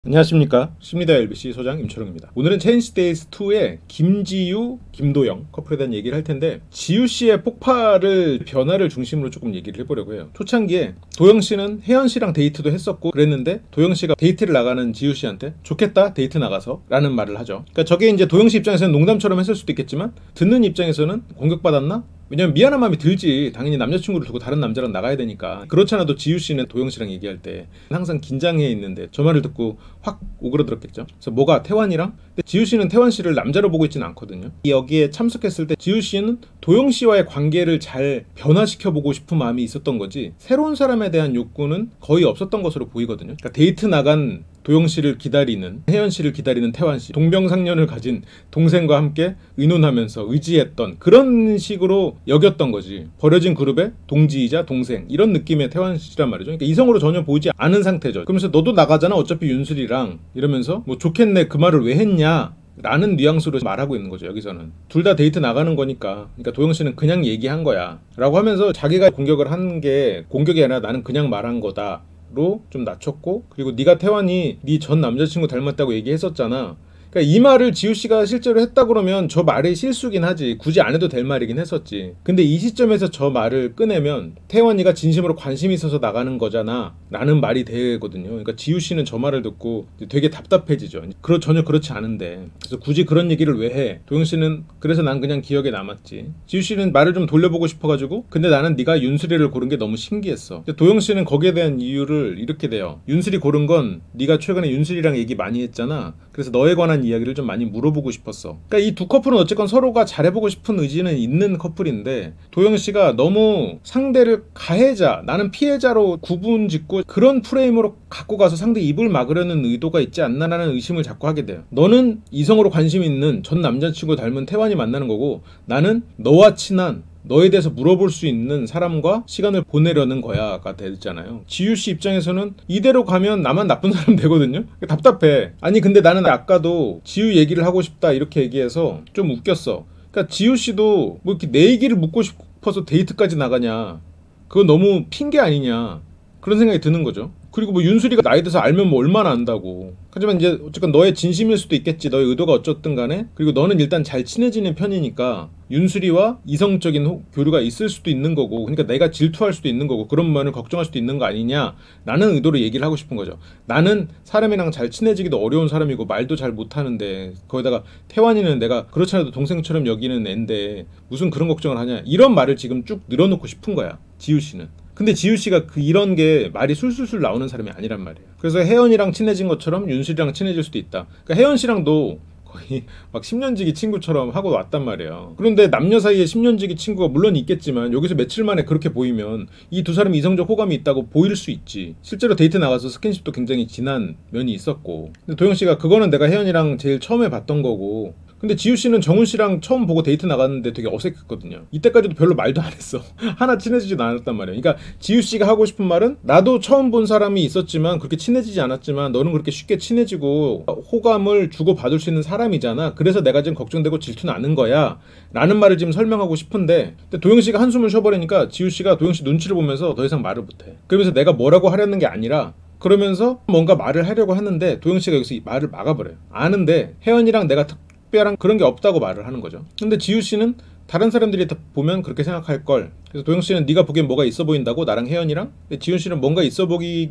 안녕하십니까. 십니다 LBC 소장 임철웅입니다. 오늘은 체인지데이즈2의 김지유, 김도영 커플에 대한 얘기를 할 텐데, 지유씨의 폭발을 변화를 중심으로 조금 얘기를 해보려고 해요. 초창기에 도영씨는 혜연씨랑 데이트도 했었고 그랬는데, 도영씨가 데이트를 나가는 지유씨한테 좋겠다 데이트 나가서 라는 말을 하죠. 그러니까 저게 이제 도영씨 입장에서는 농담처럼 했을 수도 있겠지만, 듣는 입장에서는 공격받았나? 왜냐면 미안한 마음이 들지. 당연히 남자친구를 두고 다른 남자랑 나가야 되니까. 그렇잖아도 지유씨는 도영씨랑 얘기할 때 항상 긴장해 있는데 저 말을 듣고 확 오그러들었겠죠. 그래서 뭐가 태환이랑? 근데 지유씨는 태환씨를 남자로 보고 있지는 않거든요. 여기에 참석했을 때 지유씨는 도영씨와의 관계를 잘 변화시켜보고 싶은 마음이 있었던 거지, 새로운 사람에 대한 욕구는 거의 없었던 것으로 보이거든요. 그러니까 데이트 나간 도영씨를 기다리는, 혜연씨를 기다리는 태환씨, 동병상련을 가진 동생과 함께 의논하면서 의지했던 그런 식으로 여겼던 거지. 버려진 그룹의 동지이자 동생, 이런 느낌의 태환씨란 말이죠. 그러니까 이성으로 전혀 보이지 않은 상태죠. 그러면서 너도 나가잖아 어차피 윤슬이랑, 이러면서 뭐 좋겠네 그 말을 왜 했냐 라는 뉘앙스로 말하고 있는 거죠. 여기서는 둘 다 데이트 나가는 거니까, 그러니까 도영씨는 그냥 얘기한 거야 라고 하면서 자기가 공격을 한 게 공격이 아니라 나는 그냥 말한 거다 로 좀 낮췄고, 그리고 네가 태환이 네 전 남자친구 닮았다고 얘기했었잖아. 그러니까 이 말을 지우씨가 실제로 했다 그러면 저 말이 실수긴 하지, 굳이 안 해도 될 말이긴 했었지. 근데 이 시점에서 저 말을 꺼내면 태환이가 진심으로 관심이 있어서 나가는 거잖아 라는 말이 되거든요. 그러니까 지우씨는 저 말을 듣고 되게 답답해지죠. 전혀 그렇지 않은데, 그래서 굳이 그런 얘기를 왜 해? 도영씨는 그래서 난 그냥 기억에 남았지. 지우씨는 말을 좀 돌려보고 싶어가지고, 근데 나는 네가 윤슬이를 고른 게 너무 신기했어. 근데 도영씨는 거기에 대한 이유를 이렇게 돼요. 윤슬이 고른 건 네가 최근에 윤슬이랑 얘기 많이 했잖아. 그래서 너에 관한 이야기를 좀 많이 물어보고 싶었어. 그러니까 이 두 커플은 어쨌건 서로가 잘해보고 싶은 의지는 있는 커플인데, 도영씨가 너무 상대를 가해자, 나는 피해자로 구분짓고 그런 프레임으로 갖고 가서 상대 입을 막으려는 의도가 있지 않나라는 의심을 자꾸 하게 돼요. 너는 이성으로 관심 있는 전 남자친구 닮은 태환이 만나는 거고, 나는 너와 친한, 너에 대해서 물어볼 수 있는 사람과 시간을 보내려는 거야가 되잖아요. 지유씨 입장에서는 이대로 가면 나만 나쁜 사람 되거든요. 답답해. 아니 근데 나는 아까도 지유 얘기를 하고 싶다 이렇게 얘기해서 좀 웃겼어. 그러니까 지유씨도 뭐 이렇게 내 얘기를 묻고 싶어서 데이트까지 나가냐, 그건 너무 핑계 아니냐, 그런 생각이 드는 거죠. 그리고 뭐 윤슬이가 나에 대해서 알면 뭐 얼마나 안다고. 하지만 이제 어쨌건 너의 진심일 수도 있겠지, 너의 의도가 어쨌든 간에. 그리고 너는 일단 잘 친해지는 편이니까 윤슬이와 이성적인 교류가 있을 수도 있는 거고, 그러니까 내가 질투할 수도 있는 거고, 그런 면을 걱정할 수도 있는 거 아니냐 라는 의도로 얘기를 하고 싶은 거죠. 나는 사람이랑 잘 친해지기도 어려운 사람이고 말도 잘 못하는데, 거기다가 태환이는 내가 그렇지 않아도 동생처럼 여기는 앤데 무슨 그런 걱정을 하냐, 이런 말을 지금 쭉 늘어놓고 싶은 거야 지유씨는. 근데 지유씨가 이런 게 말이 술술술 나오는 사람이 아니란 말이에요. 그래서 혜연이랑 친해진 것처럼 윤슬이랑 친해질 수도 있다. 그러니까 혜연씨랑도 거의 막 10년지기 친구처럼 하고 왔단 말이에요. 그런데 남녀 사이에 10년지기 친구가 물론 있겠지만, 여기서 며칠 만에 그렇게 보이면 이 두 사람이 이성적 호감이 있다고 보일 수 있지. 실제로 데이트 나가서 스킨십도 굉장히 진한 면이 있었고. 근데 도영씨가 그거는 내가 혜연이랑 제일 처음에 봤던 거고, 근데 지유씨는 정훈씨랑 처음 보고 데이트 나갔는데 되게 어색했거든요. 이때까지도 별로 말도 안 했어. 하나 친해지지도 않았단 말이에요. 그러니까 지유씨가 하고 싶은 말은, 나도 처음 본 사람이 있었지만 그렇게 친해지지 않았지만 너는 그렇게 쉽게 친해지고 호감을 주고받을 수 있는 사람이잖아. 그래서 내가 지금 걱정되고 질투나는 거야 라는 말을 지금 설명하고 싶은데, 근데 도영씨가 한숨을 쉬어버리니까 지유씨가 도영씨 눈치를 보면서 더 이상 말을 못해. 그러면서 내가 뭐라고 하려는 게 아니라, 그러면서 뭔가 말을 하려고 하는데 도영씨가 여기서 이 말을 막아버려요. 아는데 혜연이랑 내가 특별한 그런 게 없다고 말을 하는 거죠. 근데 지유씨는 다른 사람들이 다 보면 그렇게 생각할 걸. 그래서 도영씨는 네가 보기엔 뭐가 있어 보인다고, 나랑 혜연이랑? 근데 지윤씨는 뭔가 있어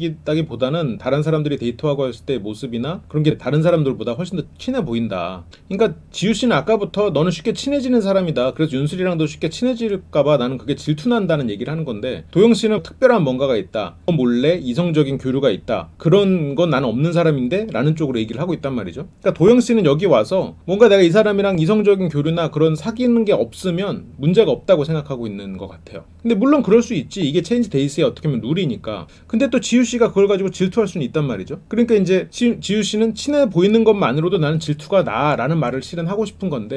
보이기보다는 다른 사람들이 데이트하고 했을 때의 모습이나 그런 게 다른 사람들보다 훨씬 더 친해 보인다. 그러니까 지유씨는 아까부터 너는 쉽게 친해지는 사람이다, 그래서 윤슬이랑도 쉽게 친해질까봐 나는 그게 질투난다는 얘기를 하는 건데, 도영씨는 특별한 뭔가가 있다, 몰래 이성적인 교류가 있다, 그런 건 나는 없는 사람인데 라는 쪽으로 얘기를 하고 있단 말이죠. 그러니까 도영씨는 여기 와서 뭔가 내가 이 사람이랑 이성적인 교류나 그런 사귀는 게 없으면 문제가 없다고 생각하고 있는 것 같아요. 근데 물론 그럴 수 있지. 이게 체인지데이즈의 어떻게 보면 룰이니까. 근데 또 지유씨가 그걸 가지고 질투할 수는 있단 말이죠. 그러니까 이제 지유씨는 친해 보이는 것만으로도 나는 질투가 나 라는 말을 실은 하고 싶은 건데,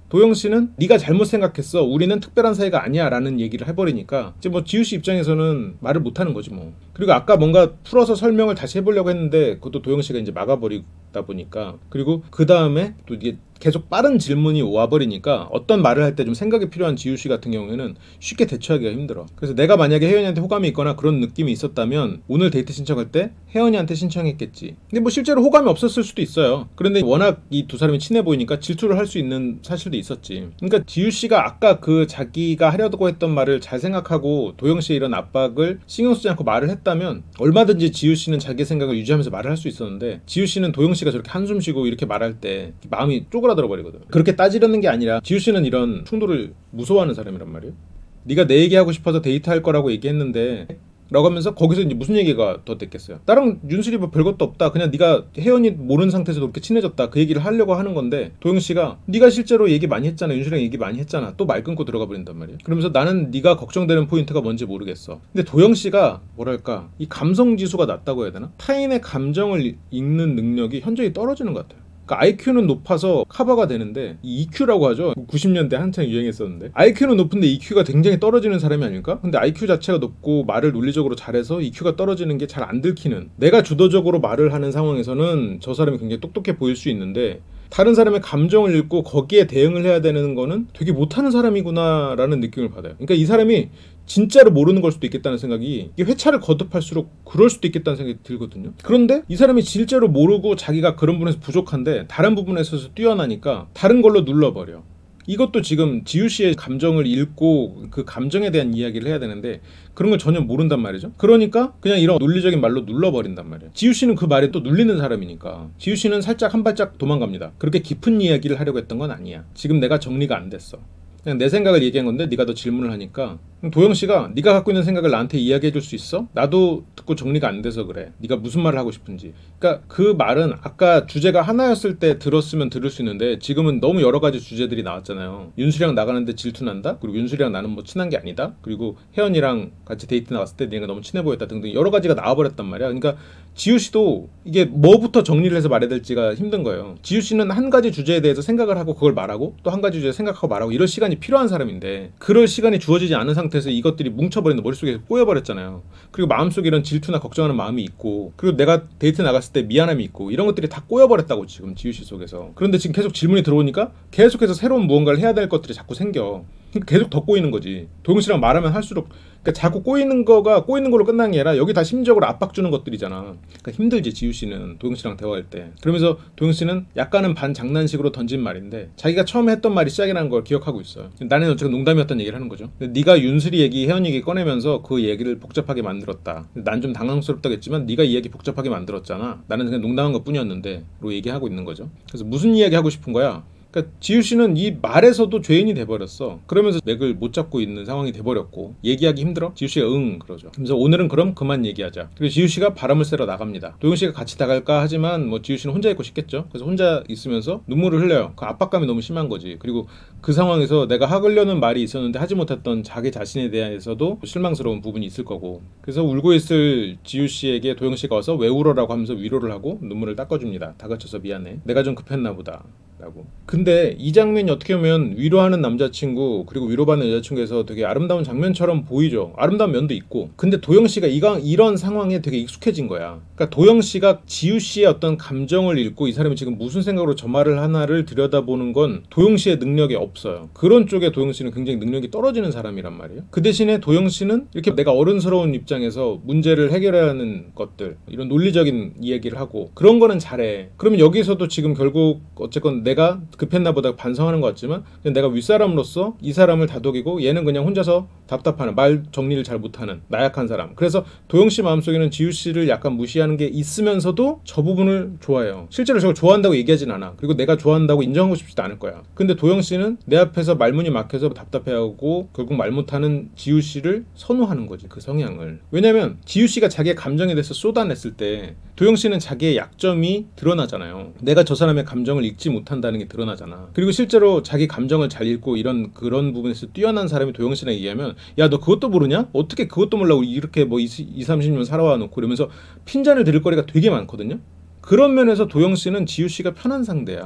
도영 씨는 네가 잘못 생각했어. 우리는 특별한 사이가 아니야 라는 얘기를 해버리니까 이제 뭐 지우 씨 입장에서는 말을 못하는 거지 뭐. 그리고 아까 뭔가 풀어서 설명을 다시 해보려고 했는데 그것도 도영 씨가 이제 막아버리다 보니까, 그리고 그 다음에 또 이게 계속 빠른 질문이 와버리니까 어떤 말을 할 때 좀 생각이 필요한 지우 씨 같은 경우에는 쉽게 대처하기가 힘들어. 그래서 내가 만약에 혜연이한테 호감이 있거나 그런 느낌이 있었다면 오늘 데이트 신청할 때 혜연이한테 신청했겠지. 근데 뭐 실제로 호감이 없었을 수도 있어요. 그런데 워낙 이 두 사람이 친해 보이니까 질투를 할 수 있는 사실도 있었지. 그러니까 지우 씨가 아까 그 자기가 하려고 했던 말을 잘 생각하고 도영 씨의 이런 압박을 신경 쓰지 않고 말을 했다면 얼마든지 지우 씨는 자기 생각을 유지하면서 말을 할 수 있었는데, 지우 씨는 도영 씨가 저렇게 한숨 쉬고 이렇게 말할 때 마음이 쪼그라들어 버리거든. 그렇게 따지려는 게 아니라 지우 씨는 이런 충돌을 무서워하는 사람이란 말이에요. 네가 내 얘기하고 싶어서 데이트할 거라고 얘기했는데 라고 하면서 거기서 이제 무슨 얘기가 더 됐겠어요. 나랑 윤슬이 뭐 별것도 없다. 그냥 네가 혜연이 모르는 상태에서도 그렇게 친해졌다. 그 얘기를 하려고 하는 건데 도영 씨가 네가 실제로 얘기 많이 했잖아. 윤슬이랑 얘기 많이 했잖아. 또 말 끊고 들어가 버린단 말이에요. 그러면서 나는 네가 걱정되는 포인트가 뭔지 모르겠어. 근데 도영 씨가 뭐랄까 이 감성 지수가 낮다고 해야 되나? 타인의 감정을 읽는 능력이 현저히 떨어지는 것 같아요. 그러니까 IQ는 높아서 커버가 되는데 이 EQ라고 하죠. 90년대 한창 유행했었는데 IQ는 높은데 EQ가 굉장히 떨어지는 사람이 아닐까? 근데 IQ 자체가 높고 말을 논리적으로 잘해서 EQ가 떨어지는 게 잘 안 들키는, 내가 주도적으로 말을 하는 상황에서는 저 사람이 굉장히 똑똑해 보일 수 있는데 다른 사람의 감정을 읽고 거기에 대응을 해야 되는 거는 되게 못하는 사람이구나 라는 느낌을 받아요. 그러니까 이 사람이 진짜로 모르는 걸 수도 있겠다는 생각이, 이게 회차를 거듭할수록 그럴 수도 있겠다는 생각이 들거든요. 그런데 이 사람이 실제로 모르고 자기가 그런 부분에서 부족한데 다른 부분에서 뛰어나니까 다른 걸로 눌러버려. 이것도 지금 지우 씨의 감정을 읽고 그 감정에 대한 이야기를 해야 되는데 그런 걸 전혀 모른단 말이죠. 그러니까 그냥 이런 논리적인 말로 눌러버린단 말이에요. 지우 씨는 그 말에 또 눌리는 사람이니까 지우 씨는 살짝 한 발짝 도망갑니다. 그렇게 깊은 이야기를 하려고 했던 건 아니야. 지금 내가 정리가 안 됐어. 그냥 내 생각을 얘기한 건데 네가 더 질문을 하니까 도영 씨가 네가 갖고 있는 생각을 나한테 이야기해 줄 수 있어? 나도 듣고 정리가 안 돼서 그래. 네가 무슨 말을 하고 싶은지. 그러니까 그 말은 아까 주제가 하나였을 때 들었으면 들을 수 있는데 지금은 너무 여러 가지 주제들이 나왔잖아요. 윤수랑 나가는데 질투난다? 그리고 윤수랑 나는 뭐 친한 게 아니다? 그리고 혜연이랑 같이 데이트 나갔을 때 네가 너무 친해 보였다 등등 여러 가지가 나와버렸단 말이야. 그러니까 지우 씨도 이게 뭐부터 정리를 해서 말해야 될지가 힘든 거예요. 지우 씨는 한 가지 주제에 대해서 생각을 하고 그걸 말하고 또 한 가지 주제에 생각하고 말하고 이럴 시간이 필요한 사람인데 그럴 시간이 주어지지 않은 상태에서 이것들이 뭉쳐버리는, 머릿속에 꼬여버렸잖아요. 그리고 마음속에 이런 질투나 걱정하는 마음이 있고 그리고 내가 데이트 나갔을 때 미안함이 있고 이런 것들이 다 꼬여버렸다고 지금 지우 씨 속에서. 그런데 지금 계속 질문이 들어오니까 계속해서 새로운 무언가를 해야 될 것들이 자꾸 생겨. 계속 더 꼬이는 거지. 도영 씨랑 말하면 할수록 그러니까 자꾸 꼬이는 걸로 끝난 게 아니라 여기 다 심적으로 압박 주는 것들이잖아. 그러니까 힘들지 지우 씨는 도영 씨랑 대화할 때. 그러면서 도영 씨는 약간은 반 장난식으로 던진 말인데 자기가 처음에 했던 말이 시작이라는 걸 기억하고 있어요. 나는 어쨌든 농담이었다는 얘기를 하는 거죠. 네가 윤슬이 얘기, 혜연 얘기 꺼내면서 그 얘기를 복잡하게 만들었다. 난 좀 당황스럽다겠지만 네가 이 얘기 복잡하게 만들었잖아. 나는 그냥 농담한 것뿐이었는데 로 얘기하고 있는 거죠. 그래서 무슨 이야기 하고 싶은 거야? 그러니까 지우 씨는 이 말에서도 죄인이 돼버렸어. 그러면서 맥을 못 잡고 있는 상황이 돼버렸고 얘기하기 힘들어? 지우 씨가 응 그러죠. 그래서 오늘은 그럼 그만 얘기하자. 그리고 지우 씨가 바람을 쐬러 나갑니다. 도영 씨가 같이 나갈까 하지만 뭐 지우 씨는 혼자 있고 싶겠죠. 그래서 혼자 있으면서 눈물을 흘려요. 그 압박감이 너무 심한 거지. 그리고 그 상황에서 내가 하려는 말이 있었는데 하지 못했던 자기 자신에 대해서도 실망스러운 부분이 있을 거고. 그래서 울고 있을 지우 씨에게 도영 씨가 와서 왜 울어라고 하면서 위로를 하고 눈물을 닦아줍니다. 다그쳐서 미안해. 내가 좀 급했나 보다. 라고. 근데 이 장면이 어떻게 보면 위로하는 남자친구 그리고 위로받는 여자친구에서 되게 아름다운 장면처럼 보이죠. 아름다운 면도 있고. 근데 도영 씨가 이런 상황에 되게 익숙해진 거야. 그러니까 도영 씨가 지우 씨의 어떤 감정을 읽고 이 사람이 지금 무슨 생각으로 저 말을 하나를 들여다보는 건 도영 씨의 능력이 없어요. 그런 쪽에 도영 씨는 굉장히 능력이 떨어지는 사람이란 말이에요. 그 대신에 도영 씨는 이렇게 내가 어른스러운 입장에서 문제를 해결해야 하는 것들, 이런 논리적인 이야기를 하고 그런 거는 잘해. 그러면 여기서도 지금 결국 어쨌건 내가 급했나 보다 반성하는 것 같지만 그냥 내가 윗사람으로서 이 사람을 다독이고 얘는 그냥 혼자서 답답하는, 말 정리를 잘 못하는 나약한 사람. 그래서 도영 씨 마음속에는 지우 씨를 약간 무시하는 게 있으면서도 저 부분을 좋아해요. 실제로 저걸 좋아한다고 얘기하진 않아. 그리고 내가 좋아한다고 인정하고 싶지도 않을 거야. 근데 도영 씨는 내 앞에서 말문이 막혀서 답답해하고 결국 말 못하는 지우 씨를 선호하는 거지. 그 성향을. 왜냐면 지우 씨가 자기의 감정에 대해서 쏟아냈을 때 도영 씨는 자기의 약점이 드러나잖아요. 내가 저 사람의 감정을 읽지 못한다는 게 드러나잖아. 그리고 실제로 자기 감정을 잘 읽고 그런 부분에서 뛰어난 사람이 도영 씨랑 얘기하면 야 너 그것도 모르냐? 어떻게 그것도 몰라? 이렇게 뭐 30년 살아와 놓고 이러면서 핀잔을 들을 거리가 되게 많거든요. 그런 면에서 도영 씨는 지우 씨가 편한 상대야.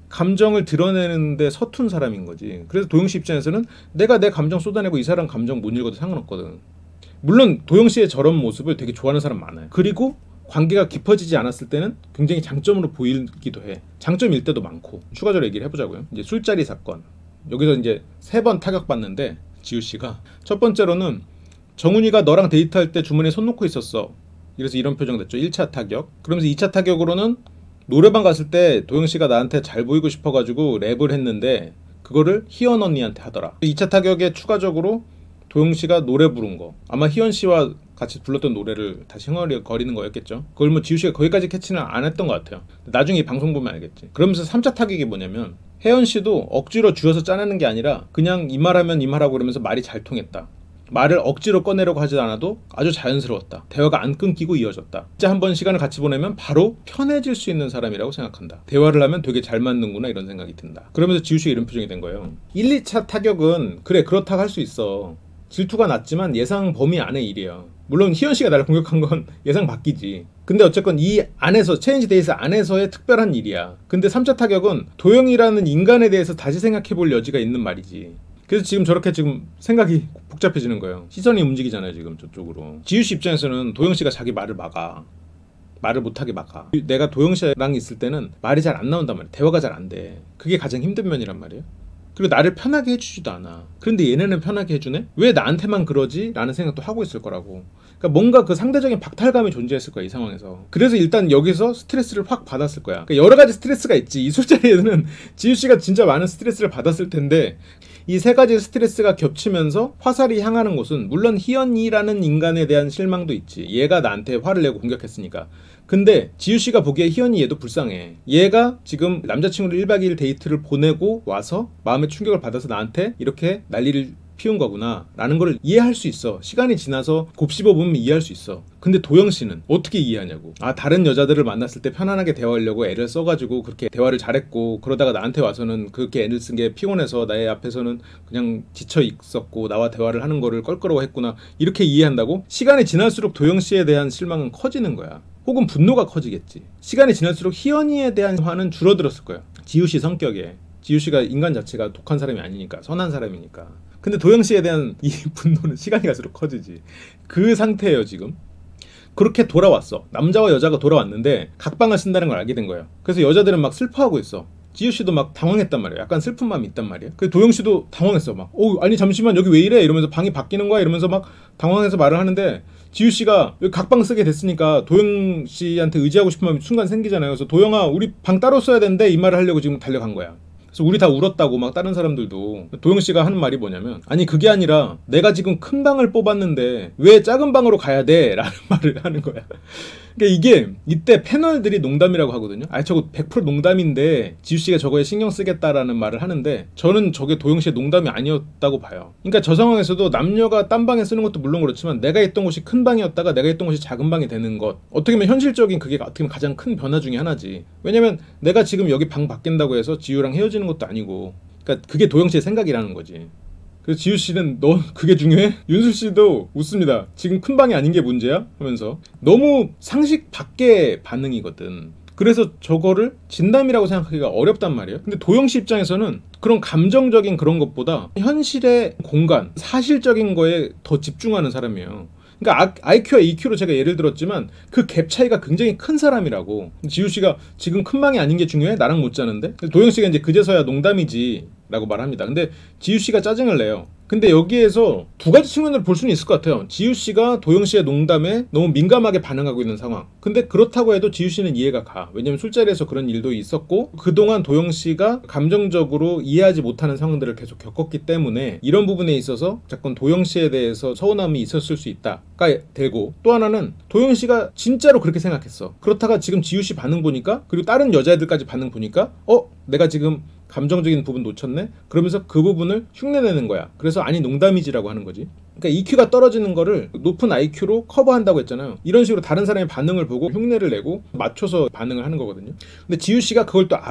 감정을 드러내는데 서툰 사람인 거지. 그래서 도영씨 입장에서는 내가 내 감정 쏟아내고 이 사람 감정 못 읽어도 상관없거든. 물론 도영씨의 저런 모습을 되게 좋아하는 사람 많아요. 그리고 관계가 깊어지지 않았을 때는 굉장히 장점으로 보이기도 해. 장점일 때도 많고. 추가적으로 얘기를 해보자고요. 이제 술자리 사건. 여기서 이제 3번 타격받는데 지우씨가 첫 번째로는 정훈이가 너랑 데이트할 때 주머니에 손 놓고 있었어. 그래서 이런 표정 됐죠. 1차 타격. 그러면서 2차 타격으로는 노래방 갔을 때 도영씨가 나한테 잘 보이고 싶어가지고 랩을 했는데 그거를 희연 언니한테 하더라. 2차 타격에 추가적으로 도영씨가 노래 부른 거, 아마 희연씨와 같이 불렀던 노래를 다시 흥얼거리는 거였겠죠. 그걸 뭐 지우씨가 거기까지 캐치는 안 했던 것 같아요. 나중에 이 방송 보면 알겠지. 그러면서 3차 타격이 뭐냐면 혜연씨도 억지로 쥐어서 짜내는 게 아니라 그냥 이 말하면 이 말하고 그러면서 말이 잘 통했다. 말을 억지로 꺼내려고 하지 않아도 아주 자연스러웠다. 대화가 안 끊기고 이어졌다. 진짜 한번 시간을 같이 보내면 바로 편해질 수 있는 사람이라고 생각한다. 대화를 하면 되게 잘 맞는구나 이런 생각이 든다. 그러면서 지우씨가 이런 표정이 된 거예요. 1, 2차 타격은 그래 그렇다고 할 수 있어. 질투가 났지만 예상 범위 안의 일이야. 물론 희연씨가 나를 공격한 건 예상 바뀌지. 근데 어쨌건 이 안에서 체인지 데이스 안에서의 특별한 일이야. 근데 3차 타격은 도영이라는 인간에 대해서 다시 생각해볼 여지가 있는 말이지. 그래서 지금 저렇게 지금 생각이 복잡해지는 거예요. 시선이 움직이잖아요 지금 저쪽으로. 지우씨 입장에서는 도영씨가 자기 말을 막아. 말을 못하게 막아. 내가 도영씨랑 있을 때는 말이 잘 안 나온단 말이야. 대화가 잘 안 돼. 그게 가장 힘든 면이란 말이에요. 그리고 나를 편하게 해주지도 않아. 그런데 얘네는 편하게 해주네? 왜 나한테만 그러지? 라는 생각도 하고 있을 거라고. 그러니까 뭔가 그 상대적인 박탈감이 존재했을 거야 이 상황에서. 그래서 일단 여기서 스트레스를 확 받았을 거야. 그러니까 여러 가지 스트레스가 있지. 이 술자리에는 지우씨가 진짜 많은 스트레스를 받았을 텐데 이 3가지 스트레스가 겹치면서 화살이 향하는 곳은 물론 희연이라는 인간에 대한 실망도 있지. 얘가 나한테 화를 내고 공격했으니까. 근데 지우씨가 보기에 희연이 얘도 불쌍해. 얘가 지금 남자친구를 1박 2일 데이트를 보내고 와서 마음의 충격을 받아서 나한테 이렇게 난리를 피운 거구나 라는 걸 이해할 수 있어. 시간이 지나서 곱씹어보면 이해할 수 있어. 근데 도영씨는 어떻게 이해하냐고. 아 다른 여자들을 만났을 때 편안하게 대화하려고 애를 써가지고 그렇게 대화를 잘했고 그러다가 나한테 와서는 그렇게 애를 쓴 게 피곤해서 나의 앞에서는 그냥 지쳐 있었고 나와 대화를 하는 거를 껄끄러워했구나 이렇게 이해한다고? 시간이 지날수록 도영씨에 대한 실망은 커지는 거야. 혹은 분노가 커지겠지. 시간이 지날수록 희연이에 대한 화는 줄어들었을 거야. 지우씨 성격에. 지우씨가 인간 자체가 독한 사람이 아니니까. 선한 사람이니까. 근데 도영씨에 대한 이 분노는 시간이 갈수록 커지지. 그 상태예요 지금. 그렇게 돌아왔어. 남자와 여자가 돌아왔는데 각방을 쓴다는 걸 알게 된 거예요. 그래서 여자들은 막 슬퍼하고 있어. 지우씨도 막 당황했단 말이야. 약간 슬픈 마음이 있단 말이야. 그래서 도영씨도 당황했어. 막 아니 잠시만 여기 왜 이래? 이러면서 방이 바뀌는 거야? 이러면서 막 당황해서 말을 하는데 지우씨가 여기 각방 쓰게 됐으니까 도영씨한테 의지하고 싶은 마음이 순간 생기잖아요. 그래서 도영아 우리 방 따로 써야 되는데 이 말을 하려고 지금 달려간 거야. 그래서 우리 다 울었다고 막 다른 사람들도. 도영씨가 하는 말이 뭐냐면 아니 그게 아니라 내가 지금 큰 방을 뽑았는데 왜 작은 방으로 가야 돼? 라는 말을 하는 거야. 그러니까 이게 이때 패널들이 농담이라고 하거든요. 아니 저거 100% 농담인데 지우씨가 저거에 신경 쓰겠다라는 말을 하는데 저는 저게 도영씨의 농담이 아니었다고 봐요. 그러니까 저 상황에서도 남녀가 딴 방에 쓰는 것도 물론 그렇지만 내가 있던 곳이 큰 방이었다가 내가 있던 곳이 작은 방이 되는 것, 어떻게 보면 현실적인 그게 어떻게 보면 가장 큰 변화 중에 하나지. 왜냐면 내가 지금 여기 방 바뀐다고 해서 지우랑 헤어지는 것도 아니고, 그러니까 그게 도영씨의 생각이라는 거지. 그래서 지우씨는 너 그게 중요해? 윤술씨도 웃습니다. 지금 큰 방이 아닌 게 문제야? 하면서 너무 상식 밖의 반응이거든. 그래서 저거를 진담이라고 생각하기가 어렵단 말이에요. 근데 도영씨 입장에서는 그런 감정적인 그런 것보다 현실의 공간, 사실적인 거에 더 집중하는 사람이에요. 그러니까 IQ와 EQ로 제가 예를 들었지만 그 갭 차이가 굉장히 큰 사람이라고. 지우씨가 지금 큰 방이 아닌 게 중요해? 나랑 못 자는데? 도영씨가 이제 그제서야 농담이지 라고 말합니다. 근데 지우씨가 짜증을 내요. 근데 여기에서 두 가지 측면으로 볼 수는 있을 것 같아요. 지우씨가 도영씨의 농담에 너무 민감하게 반응하고 있는 상황. 근데 그렇다고 해도 지우씨는 이해가 가. 왜냐면 술자리에서 그런 일도 있었고 그동안 도영씨가 감정적으로 이해하지 못하는 상황들을 계속 겪었기 때문에 이런 부분에 있어서 자꾸 도영씨에 대해서 서운함이 있었을 수 있다가 되고, 또 하나는 도영씨가 진짜로 그렇게 생각했어. 그렇다가 지금 지우씨 반응 보니까, 그리고 다른 여자애들까지 반응 보니까 내가 지금 감정적인 부분 놓쳤네? 그러면서 그 부분을 흉내내는 거야. 그래서 아니 농담이지라고 하는 거지. 그러니까 EQ가 떨어지는 거를 높은 IQ로 커버한다고 했잖아요. 이런 식으로 다른 사람의 반응을 보고 흉내를 내고 맞춰서 반응을 하는 거거든요. 근데 지우씨가 그걸 또 알아.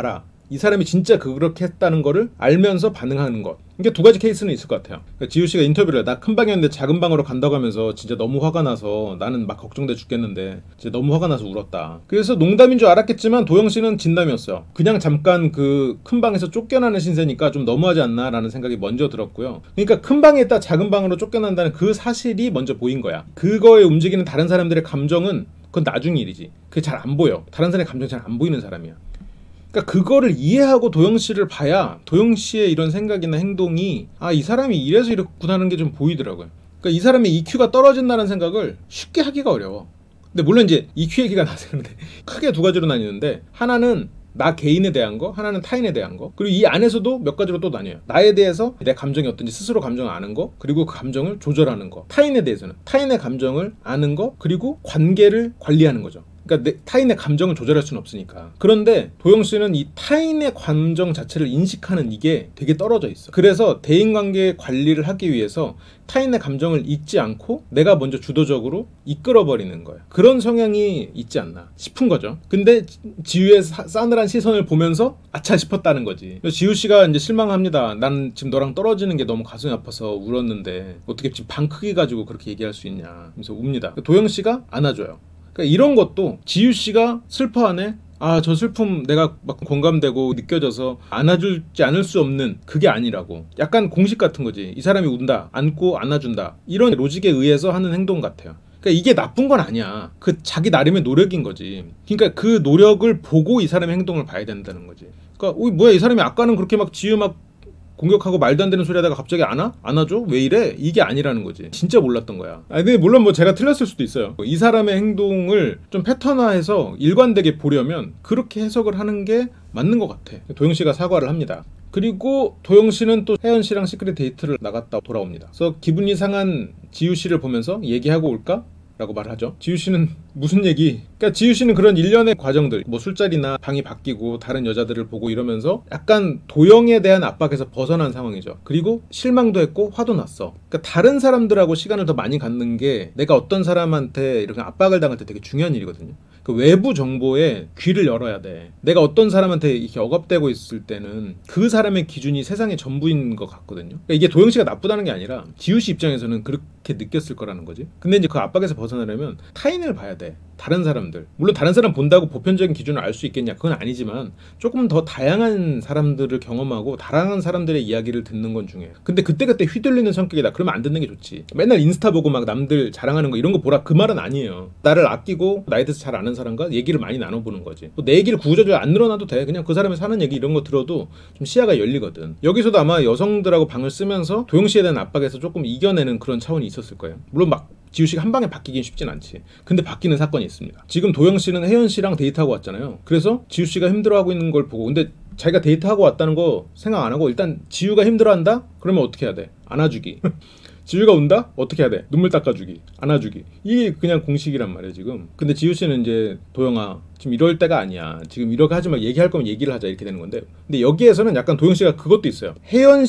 이 사람이 진짜 그렇게 했다는 거를 알면서 반응하는 것. 이게 두 가지 케이스는 있을 것 같아요. 그러니까 지우 씨가 인터뷰를 해. 나 큰 방이었는데 작은 방으로 간다고 하면서 진짜 너무 화가 나서 나는 막 걱정돼 죽겠는데 진짜 너무 화가 나서 울었다. 그래서 농담인 줄 알았겠지만 도영 씨는 진담이었어요. 그냥 잠깐 그 큰 방에서 쫓겨나는 신세니까 좀 너무하지 않나 라는 생각이 먼저 들었고요. 그러니까 큰 방에 있다 작은 방으로 쫓겨난다는 그 사실이 먼저 보인 거야. 그거에 움직이는 다른 사람들의 감정은 그건 나중 일이지. 그게 잘 안 보여. 다른 사람의 감정이 잘 안 보이는 사람이야. 그러니까 그거를 이해하고 도영 씨를 봐야 도영 씨의 이런 생각이나 행동이 아, 이 사람이 이래서 이렇구나 하는 게 좀 보이더라고요. 그러니까 이 사람의 EQ가 떨어진다는 생각을 쉽게 하기가 어려워. 근데 물론 이제 EQ 얘기가 나서 그런데 크게 두 가지로 나뉘는데 하나는 나 개인에 대한 거, 하나는 타인에 대한 거. 그리고 이 안에서도 몇 가지로 또 나뉘어요. 나에 대해서 내 감정이 어떤지 스스로 감정을 아는 거, 그리고 그 감정을 조절하는 거. 타인에 대해서는 타인의 감정을 아는 거, 그리고 관계를 관리하는 거죠. 그러니까 타인의 감정을 조절할 수는 없으니까. 그런데 도영 씨는 이 타인의 감정 자체를 인식하는 이게 되게 떨어져 있어. 그래서 대인관계 관리를 하기 위해서 타인의 감정을 읽지 않고 내가 먼저 주도적으로 이끌어버리는 거야. 그런 성향이 있지 않나 싶은 거죠. 근데 지우의 싸늘한 시선을 보면서 아차 싶었다는 거지. 지우 씨가 이제 실망합니다. 난 지금 너랑 떨어지는 게 너무 가슴이 아파서 울었는데 어떻게 지금 방 크기 가지고 그렇게 얘기할 수 있냐. 그래서 웁니다. 도영 씨가 안아줘요. 그러니까 이런 것도 지우 씨가 슬퍼하네. 아, 저 슬픔 내가 막 공감되고 느껴져서 안아주지 않을 수 없는 그게 아니라고. 약간 공식 같은 거지. 이 사람이 운다, 안고 안아준다. 이런 로직에 의해서 하는 행동 같아요. 그러니까 이게 나쁜 건 아니야. 그 자기 나름의 노력인 거지. 그러니까 그 노력을 보고 이 사람의 행동을 봐야 된다는 거지. 그러니까 뭐야 이 사람이 아까는 그렇게 막 지우 막 공격하고 말도 안 되는 소리 하다가 갑자기 안아줘? 왜 이래? 이게 아니라는 거지. 진짜 몰랐던 거야. 근데 물론 뭐 제가 틀렸을 수도 있어요. 이 사람의 행동을 좀 패턴화해서 일관되게 보려면 그렇게 해석을 하는 게 맞는 것 같아. 도영 씨가 사과를 합니다. 그리고 도영 씨는 또 혜연 씨랑 시크릿 데이트를 나갔다 돌아옵니다. 그래서 기분이 상한 지우 씨를 보면서 얘기하고 올까? 라고 말을 하죠. 지우 씨는 무슨 얘기? 그러니까 지우 씨는 그런 일련의 과정들, 뭐 술자리나 방이 바뀌고 다른 여자들을 보고 이러면서 약간 도영에 대한 압박에서 벗어난 상황이죠. 그리고 실망도 했고 화도 났어. 그러니까 다른 사람들하고 시간을 더 많이 갖는 게 내가 어떤 사람한테 이렇게 압박을 당할 때 되게 중요한 일이거든요. 그 외부 정보에 귀를 열어야 돼. 내가 어떤 사람한테 이렇게 억압되고 있을 때는 그 사람의 기준이 세상의 전부인 것 같거든요. 그러니까 이게 도영 씨가 나쁘다는 게 아니라 지우 씨 입장에서는 그렇게 느꼈을 거라는 거지. 근데 이제 그 압박에서 벗어나려면 타인을 봐야 돼. 다른 사람들. 물론 다른 사람 본다고 보편적인 기준을 알 수 있겠냐? 그건 아니지만 조금 더 다양한 사람들을 경험하고 다양한 사람들의 이야기를 듣는 건 중요해요. 근데 그때그때 휘둘리는 성격이다. 그러면 안 듣는 게 좋지. 맨날 인스타 보고 막 남들 자랑하는 거 이런 거 보라 그 말은 아니에요. 나를 아끼고 나에 대해서 잘 아는 사람과 얘기를 많이 나눠보는 거지. 내 얘기를 구구절절 안 늘어나도 돼. 그냥 그 사람이 사는 얘기 이런 거 들어도 좀 시야가 열리거든. 여기서도 아마 여성들하고 방을 쓰면서 도영 씨에 대한 압박에서 조금 이겨내는 그런 차원이 있었을 거예요. 물론 막 지우 씨가 한 방에 바뀌긴 쉽진 않지. 근데 바뀌는 사건이 있습니다. 지금 도영 씨는 혜연 씨랑 데이트하고 왔잖아요. 그래서 지우 씨가 힘들어하고 있는 걸 보고 근데 자기가 데이트하고 왔다는 거 생각 안 하고 일단 지우가 힘들어한다? 그러면 어떻게 해야 돼? 안아주기. 지우가 운다? 어떻게 해야 돼? 눈물 닦아주기, 안아주기. 이게 그냥 공식이란 말이야 지금. 근데 지우 씨는 이제 도영아 지금 이럴 때가 아니야. 지금 이렇게 하지 마. 얘기할 거면 얘기를 하자 이렇게 되는 건데. 근데 여기에서는 약간 도영 씨가 그것도 있어요. 혜연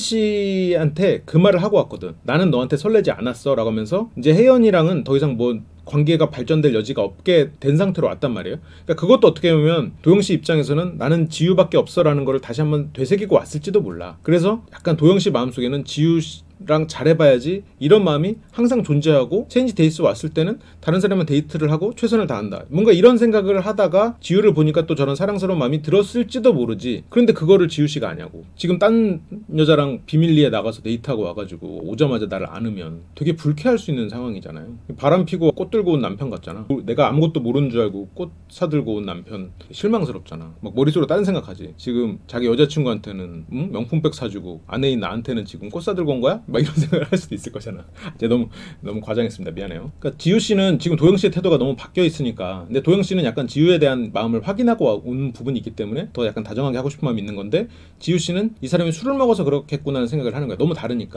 씨한테 그 말을 하고 왔거든. 나는 너한테 설레지 않았어 라고 하면서 이제 혜연이랑은 더 이상 뭐 관계가 발전될 여지가 없게 된 상태로 왔단 말이에요. 그러니까 그것도 어떻게 보면 도영 씨 입장에서는 나는 지우밖에 없어라는 거를 다시 한번 되새기고 왔을지도 몰라. 그래서 약간 도영 씨 마음속에는 지우랑 잘해봐야지 이런 마음이 항상 존재하고 체인지 데이스 왔을 때는 다른 사람과 데이트를 하고 최선을 다한다. 뭔가 이런 생각을 하다가 지우를 보니까 또 저런 사랑스러운 마음이 들었을지도 모르지. 그런데 그거를 지우 씨가 아냐고. 지금 딴 여자랑 비밀리에 나가서 데이트하고 와가지고 오자마자 나를 안으면 되게 불쾌할 수 있는 상황이잖아요. 바람 피고 꽃 들고 온 남편 같잖아. 내가 아무것도 모르는 줄 알고 꽃 사들고 온 남편 실망스럽잖아. 막 머릿속으로 다른 생각하지. 지금 자기 여자친구한테는 명품백 사주고 아내인 나한테는 지금 꽃 사들고 온 거야? 막 이런 생각을 할 수도 있을 거잖아. 이제 너무 과장했습니다. 미안해요. 그러니까 지우 씨는 지금 도영 씨의 태도가 너무 바뀌어 있으니까. 근데 도영 씨는 약간 지우에 대한 마음을 확인하고 온 부분이 있기 때문에 더 약간 다정하게 하고 싶은 마음이 있는 건데 지우 씨는 이 사람이 술을 먹어서 그렇겠구나라는 생각을 하는 거야. 너무 다르니까.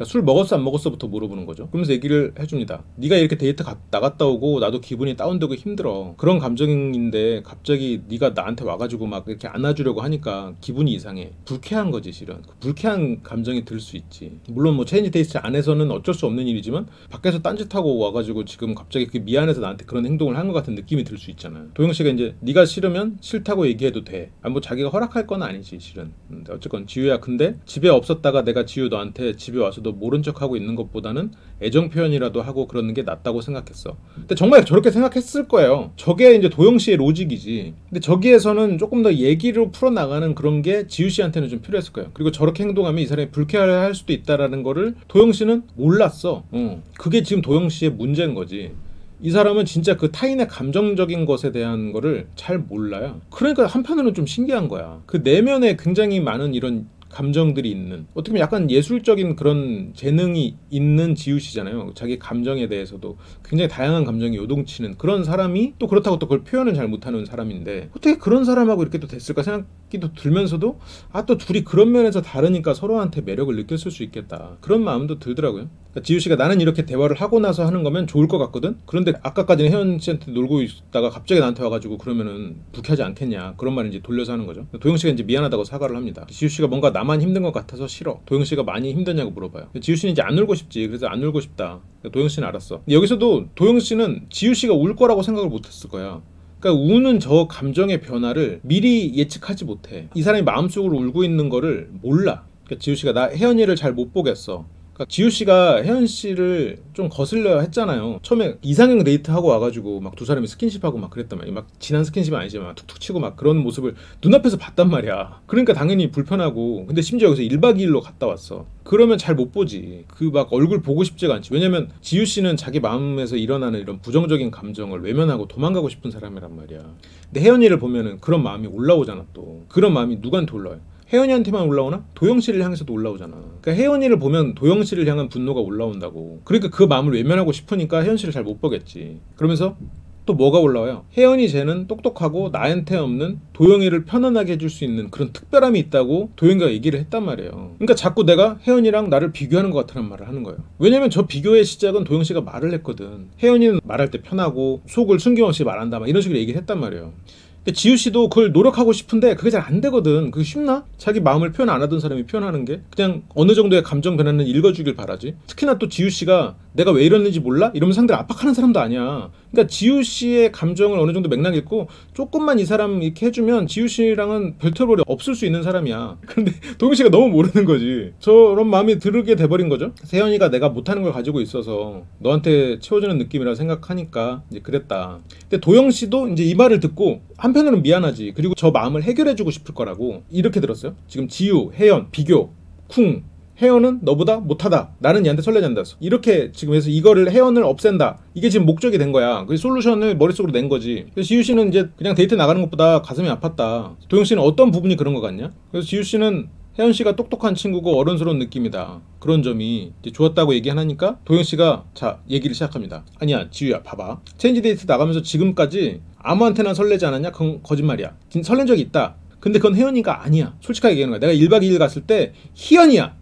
그러니까 술 먹었어 안 먹었어부터 물어보는 거죠. 그러면서 얘기를 해줍니다. 네가 이렇게 데이트 나갔다 오고 나도 기분이 다운되고 힘들어. 그런 감정인데 갑자기 네가 나한테 와가지고 막 이렇게 안아주려고 하니까 기분이 이상해. 불쾌한 거지 실은. 불쾌한 감정이 들 수 있지. 물론 뭐 체인지 데이트 안에서는 어쩔 수 없는 일이지만 밖에서 딴짓하고 와가지고 지금 갑자기 그 미안해서 나한테 그런 행동을 한 것 같은 느낌이 들 수 있잖아요. 도영 씨가 이제 네가 싫으면 싫다고 얘기해도 돼. 뭐 자기가 허락할 건 아니지 실은. 어쨌건 지우야, 근데 집에 없었다가 내가 지우 너한테 집에 와서 너 모른 척하고 있는 것보다는 애정 표현이라도 하고 그러는 게 낫다고 생각했어. 근데 정말 저렇게 생각했을 거예요. 저게 이제 도영 씨의 로직이지. 근데 저기에서는 조금 더 얘기로 풀어나가는 그런 게 지우 씨한테는 좀 필요했을 거예요. 그리고 저렇게 행동하면 이 사람이 불쾌할 수도 있다라는 거를 도영 씨는 몰랐어. 그게 지금 도영 씨의 문제인 거지. 이 사람은 진짜 그 타인의 감정적인 것에 대한 거를 잘 몰라요. 그러니까 한편으로는 좀 신기한 거야. 그 내면에 굉장히 많은 이런 감정들이 있는, 어떻게 보면 약간 예술적인 그런 재능이 있는 지우 씨잖아요. 자기 감정에 대해서도 굉장히 다양한 감정이 요동치는 그런 사람이, 또 그렇다고 또 그걸 표현을 잘 못하는 사람인데 어떻게 그런 사람하고 이렇게 또 됐을까 생각이 또 들면서도 또 둘이 그런 면에서 다르니까 서로한테 매력을 느꼈을 수 있겠다, 그런 마음도 들더라고요. 그러니까 지우 씨가 나는 이렇게 대화를 하고 나서 하는 거면 좋을 것 같거든. 그런데 아까까지는 혜연 씨한테 놀고 있다가 갑자기 나한테 와가지고 그러면은 불쾌하지 않겠냐, 그런 말을 이제 돌려서 하는 거죠. 도영 씨가 이제 미안하다고 사과를 합니다. 지우 씨가 뭔가 나만 힘든 것 같아서 싫어. 도영 씨가 많이 힘드냐고 물어봐요. 지우 씨는 이제 안 울고 싶지. 그래서 안 울고 싶다. 도영 씨는 알았어. 여기서도 도영 씨는 지우 씨가 울 거라고 생각을 못했을 거야. 그러니까 우는 저 감정의 변화를 미리 예측하지 못해. 이 사람이 마음속으로 울고 있는 거를 몰라. 그러니까 지우 씨가 나 혜연이를 잘 못 보겠어. 그러니까 지우 씨가 혜연 씨를 좀 거슬려 했잖아요. 처음에 이상형 데이트하고 와가지고 막 두 사람이 스킨십하고 막 그랬단 말이야. 막 진한 스킨십은 아니지만 툭툭 치고 막 그런 모습을 눈앞에서 봤단 말이야. 그러니까 당연히 불편하고, 근데 심지어 여기서 1박 2일로 갔다 왔어. 그러면 잘 못 보지. 그 막 얼굴 보고 싶지가 않지. 왜냐면 지우 씨는 자기 마음에서 일어나는 이런 부정적인 감정을 외면하고 도망가고 싶은 사람이란 말이야. 근데 혜연이를 보면은 그런 마음이 올라오잖아. 또 그런 마음이 누구한테 올라와요? 혜연이한테만 올라오나? 도영 씨를 향해서도 올라오잖아. 그러니까 혜연이를 보면 도영 씨를 향한 분노가 올라온다고. 그러니까 그 마음을 외면하고 싶으니까 혜연 씨를 잘 못 보겠지. 그러면서 또 뭐가 올라와요? 혜연이 쟤는 똑똑하고 나한테 없는 도영이를 편안하게 해줄 수 있는 그런 특별함이 있다고 도영이가 얘기를 했단 말이에요. 그러니까 자꾸 내가 혜연이랑 나를 비교하는 것 같다는 말을 하는 거예요. 왜냐면 저 비교의 시작은 도영 씨가 말을 했거든. 혜연이는 말할 때 편하고 속을 숨김없이 말한다, 막 이런 식으로 얘기를 했단 말이에요. 지우 씨도 그걸 노력하고 싶은데 그게 잘 안 되거든. 그게 쉽나? 자기 마음을 표현 안 하던 사람이 표현하는 게 그냥 어느 정도의 감정 변화는 읽어주길 바라지. 특히나 또 지우 씨가 내가 왜 이러는지 몰라? 이러면 상대를 압박하는 사람도 아니야. 그러니까 지우 씨의 감정을 어느 정도 맥락 읽고 조금만 이 사람 이렇게 해주면 지우 씨랑은 별 트러블이 없을 수 있는 사람이야. 근데 도영 씨가 너무 모르는 거지. 저런 마음이 들게 돼버린 거죠. 세연이가 내가 못하는 걸 가지고 있어서 너한테 채워주는 느낌이라 생각하니까 이제 그랬다. 근데 도영 씨도 이제 이 말을 듣고 한편으로는 미안하지. 그리고 저 마음을 해결해주고 싶을 거라고 이렇게 들었어요. 지금 지우, 혜연, 비교, 쿵. 혜연은 너보다 못하다. 나는 얘한테 설레지 않는다. 이렇게 지금 해서 이거를 혜연을 없앤다. 이게 지금 목적이 된 거야. 그 솔루션을 머릿속으로 낸 거지. 그래서 지우 씨는 이제 그냥 데이트 나가는 것보다 가슴이 아팠다. 도영 씨는 어떤 부분이 그런 것 같냐? 그래서 지우 씨는 혜연 씨가 똑똑한 친구고 어른스러운 느낌이다. 그런 점이 이제 좋았다고 얘기하니까 도영 씨가 자 얘기를 시작합니다. 아니야 지우야, 봐봐. 체인지 데이트 나가면서 지금까지 아무한테나 설레지 않았냐? 그건 거짓말이야. 진짜 설렌 적이 있다. 근데 그건 혜연이가 아니야. 솔직하게 얘기하는 거야. 내가 1박 2일 갔을 때 희연이야.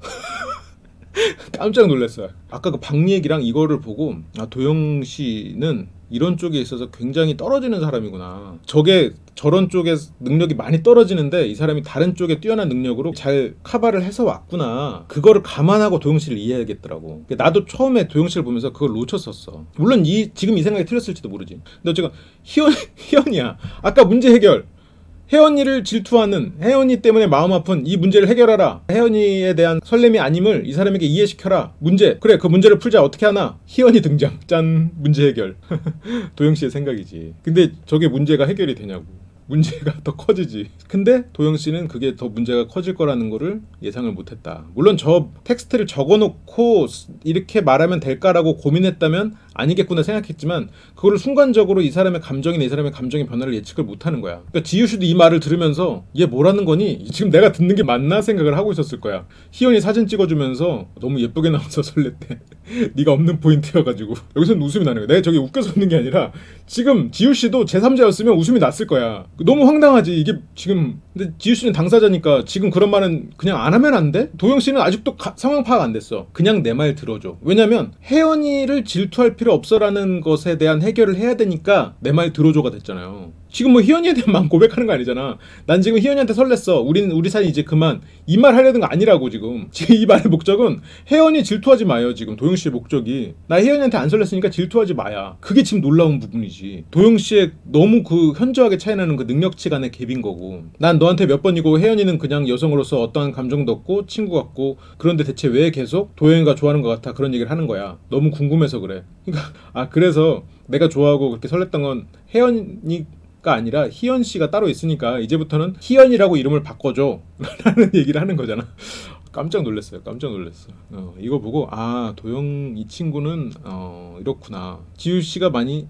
깜짝 놀랐어요. 아까 그 박 얘기랑 이거를 보고 도영 씨는 이런 쪽에 있어서 굉장히 떨어지는 사람이구나. 저게 저런 쪽에 능력이 많이 떨어지는데 이 사람이 다른 쪽에 뛰어난 능력으로 잘 커버를 해서 왔구나. 그거를 감안하고 도영 씨를 이해하겠더라고. 나도 처음에 도영 씨를 보면서 그걸 놓쳤었어. 물론 지금 이 생각이 틀렸을지도 모르지. 근데 어쨌든 희연이야. 아까 문제 해결. 혜연이를 질투하는, 혜연이 때문에 마음 아픈 이 문제를 해결하라. 혜연이에 대한 설렘이 아님을 이 사람에게 이해시켜라. 문제. 그래, 그 문제를 풀자. 어떻게 하나? 희연이 등장. 짠. 문제 해결. 도영씨의 생각이지. 근데 저게 문제가 해결이 되냐고. 문제가 더 커지지. 근데 도영씨는 그게 더 문제가 커질 거라는 거를 예상을 못했다. 물론 저 텍스트를 적어놓고 이렇게 말하면 될까라고 고민했다면 아니겠구나 생각했지만 그거를 순간적으로 이 사람의 감정이나 이 사람의 감정의 변화를 예측을 못하는 거야. 그러니까 지우씨도 이 말을 들으면서 얘 뭐라는 거니? 지금 내가 듣는 게 맞나 생각을 하고 있었을 거야. 희연이 사진 찍어주면서 너무 예쁘게 나와서 설렜대. 네가 없는 포인트여가지고 여기서는 웃음이 나는 거야. 내가 저기 웃겨서 웃는 게 아니라 지금 지우씨도 제3자였으면 웃음이 났을 거야. 너무 황당하지 이게 지금. 근데 지우씨는 당사자니까 지금 그런 말은 그냥 안 하면 안 돼? 도영씨는 아직도 상황 파악 안 됐어. 그냥 내 말 들어줘. 왜냐면 혜연이를 질투할 필요 없어라는 것에 대한 해결을 해야 되니까 내 말 들어줘가 됐잖아요. 지금 뭐 희연이에 대한 마음 고백하는 거 아니잖아. 난 지금 희연이한테 설렜어. 우리 사이 이제 그만. 이 말 하려는 거 아니라고 지금. 지금 이 말의 목적은 혜연이 질투하지 마요. 지금 도영씨의 목적이. 나 혜연이한테 안 설렜으니까 질투하지 마야. 그게 지금 놀라운 부분이지. 도영씨의 너무 그 현저하게 차이나는 그 능력치 간의 갭인 거고. 난 너한테 몇 번이고 혜연이는 그냥 여성으로서 어떠한 감정도 없고 친구 같고 그런데 대체 왜 계속 도영이가 좋아하는 것 같아 그런 얘기를 하는 거야. 너무 궁금해서 그래. 그러니까 그래서 내가 좋아하고 그렇게 설렜던 건 혜연이가 아니라 희연씨가 따로 있으니까 이제부터는 희연이라고 이름을 바꿔줘 라는 얘기를 하는 거잖아. 깜짝 놀랐어요. 깜짝 놀랐어. 이거 보고 아 도영 이 친구는 이렇구나. 지우씨가 많이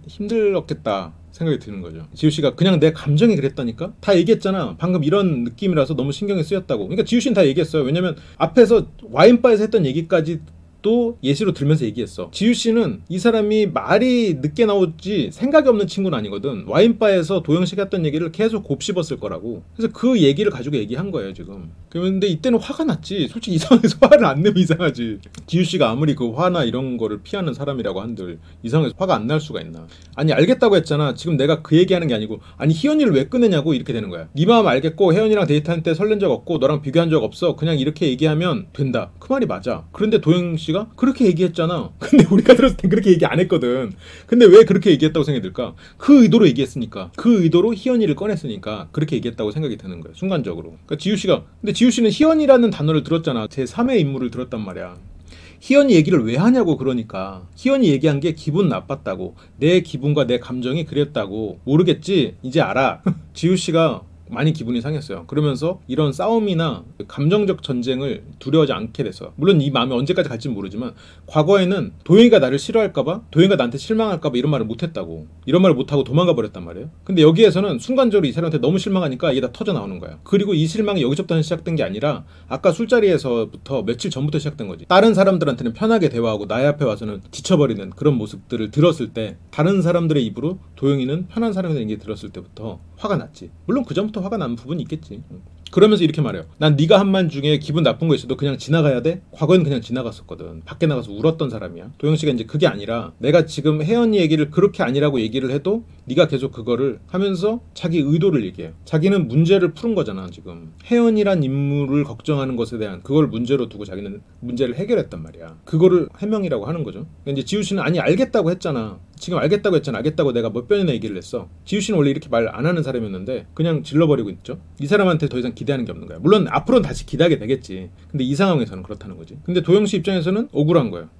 힘들었겠다 생각이 드는 거죠. 지우씨가 그냥 내 감정이 그랬다니까? 다 얘기했잖아. 방금 이런 느낌이라서 너무 신경이 쓰였다고. 그러니까 지우씨는 다 얘기했어요. 왜냐면 앞에서 와인바에서 했던 얘기까지 또 예시로 들면서 얘기했어. 지우씨는 이 사람이 말이 늦게 나오지 생각이 없는 친구는 아니거든. 와인바에서 도영씨가 했던 얘기를 계속 곱씹었을 거라고. 그래서 그 얘기를 가지고 얘기한 거예요 지금. 그런데 이때는 화가 났지. 솔직히 이 상황에서 화를 안 내면 이상하지. 지우씨가 아무리 그 화나 이런 거를 피하는 사람이라고 한들 이 상황에서 화가 안 날 수가 있나. 아니 알겠다고 했잖아. 지금 내가 그 얘기하는 게 아니고 아니 희연이를 왜 꺼내냐고 이렇게 되는 거야. 네 마음 알겠고 혜연이랑 데이트할 때 설렌 적 없고 너랑 비교한 적 없어. 그냥 이렇게 얘기하면 된다. 그 말이 맞아. 그런데 도영씨 가 그렇게 얘기했잖아. 근데 우리가 들었을 땐 그렇게 얘기 안 했거든. 근데 왜 그렇게 얘기했다고 생각이 들까? 그 의도로 얘기했으니까. 그 의도로 희연이를 꺼냈으니까 그렇게 얘기했다고 생각이 드는 거야. 순간적으로. 그러니까 지우씨가 근데 지우씨는 희연이라는 단어를 들었잖아. 제3의 인물을 들었단 말이야. 희연이 얘기를 왜 하냐고. 그러니까 희연이 얘기한 게 기분 나빴다고. 내 기분과 내 감정이 그랬다고. 모르겠지? 이제 알아. 지우씨가 많이 기분이 상했어요. 그러면서 이런 싸움이나 감정적 전쟁을 두려워하지 않게 됐어. 물론 이 마음이 언제까지 갈지는 모르지만 과거에는 도영이가 나를 싫어할까봐 도영이가 나한테 실망할까봐 이런 말을 못했다고. 이런 말을 못하고 도망가 버렸단 말이에요. 근데 여기에서는 순간적으로 이 사람한테 너무 실망하니까 이게 다 터져 나오는 거야. 그리고 이 실망이 여기서부터 시작된 게 아니라 아까 술자리에서부터 며칠 전부터 시작된 거지. 다른 사람들한테는 편하게 대화하고 나의 앞에 와서는 지쳐버리는 그런 모습들을 들었을 때 다른 사람들의 입으로 도영이는 편한 사람이라는 얘기 들었을 때부터 화가 났지. 물론 그 전부터 화가 난 부분이 있겠지. 그러면서 이렇게 말해요. 난 네가 한 말 중에 기분 나쁜 거 있어도 그냥 지나가야 돼? 과거엔 그냥 지나갔었거든. 밖에 나가서 울었던 사람이야. 도영씨가 이제 그게 아니라 내가 지금 혜연이 얘기를 그렇게 아니라고 얘기를 해도 네가 계속 그거를 하면서 자기 의도를 얘기해요. 자기는 문제를 푸는 거잖아 지금. 혜연이란 인물을 걱정하는 것에 대한 그걸 문제로 두고 자기는 문제를 해결했단 말이야. 그거를 해명이라고 하는 거죠. 그러니까 이제 지우씨는 아니 알겠다고 했잖아. 지금 알겠다고 했잖아. 알겠다고 내가 몇 번이나 얘기를 했어. 지우씨는 원래 이렇게 말 안 하는 사람이었는데 그냥 질러버리고 있죠. 이 사람한테 더 이상 기대하는 게 없는 거야. 물론 앞으로는 다시 기대하게 되겠지. 근데 이 상황에서는 그렇다는 거지. 근데 도영씨 입장에서는 억울한 거야.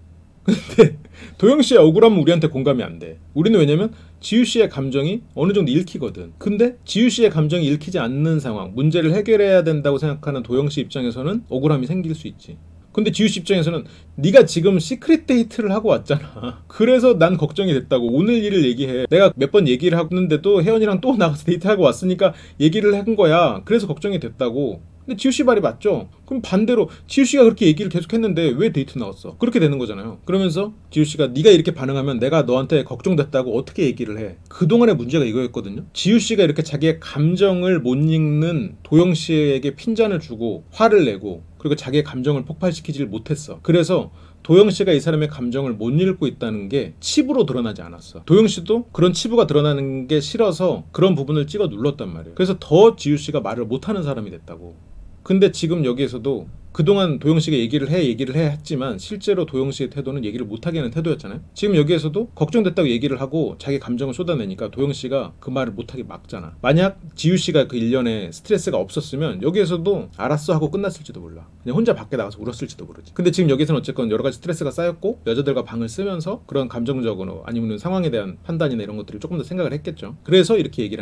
근데 도영씨의 억울함은 우리한테 공감이 안 돼. 우리는 왜냐면 지우씨의 감정이 어느 정도 읽히거든. 근데 지우씨의 감정이 읽히지 않는 상황, 문제를 해결해야 된다고 생각하는 도영씨 입장에서는 억울함이 생길 수 있지. 근데 지우씨 입장에서는 네가 지금 시크릿 데이트를 하고 왔잖아. 그래서 난 걱정이 됐다고. 오늘 일을 얘기해. 내가 몇 번 얘기를 하는데도 혜연이랑 또 나가서 데이트하고 왔으니까 얘기를 한 거야. 그래서 걱정이 됐다고. 근데 지우씨 말이 맞죠? 그럼 반대로 지우씨가 그렇게 얘기를 계속 했는데 왜 데이트 나왔어? 그렇게 되는 거잖아요. 그러면서 지우씨가 네가 이렇게 반응하면 내가 너한테 걱정됐다고 어떻게 얘기를 해? 그동안의 문제가 이거였거든요. 지우씨가 이렇게 자기의 감정을 못 읽는 도영씨에게 핀잔을 주고 화를 내고 그리고 자기의 감정을 폭발시키지를 못했어. 그래서 도영씨가 이 사람의 감정을 못 읽고 있다는 게 치부로 드러나지 않았어. 도영씨도 그런 치부가 드러나는 게 싫어서 그런 부분을 찍어 눌렀단 말이에요. 그래서 더 지우씨가 말을 못하는 사람이 됐다고. 근데 지금 여기에서도 그동안 도영씨가 얘기를 해 했지만 실제로 도영씨의 태도는 얘기를 못하게 하는 태도였잖아요. 지금 여기에서도 걱정됐다고 얘기를 하고 자기 감정을 쏟아내니까 도영씨가 그 말을 못하게 막잖아. 만약 지우씨가 그 1년에 스트레스가 없었으면 여기에서도 알았어 하고 끝났을지도 몰라. 그냥 혼자 밖에 나가서 울었을지도 모르지. 근데 지금 여기서는 어쨌건 여러 가지 스트레스가 쌓였고 여자들과 방을 쓰면서 그런 감정적으로 아니면 상황에 대한 판단이나 이런 것들을 조금 더 생각을 했겠죠. 그래서 이렇게 얘기를 하는 거야.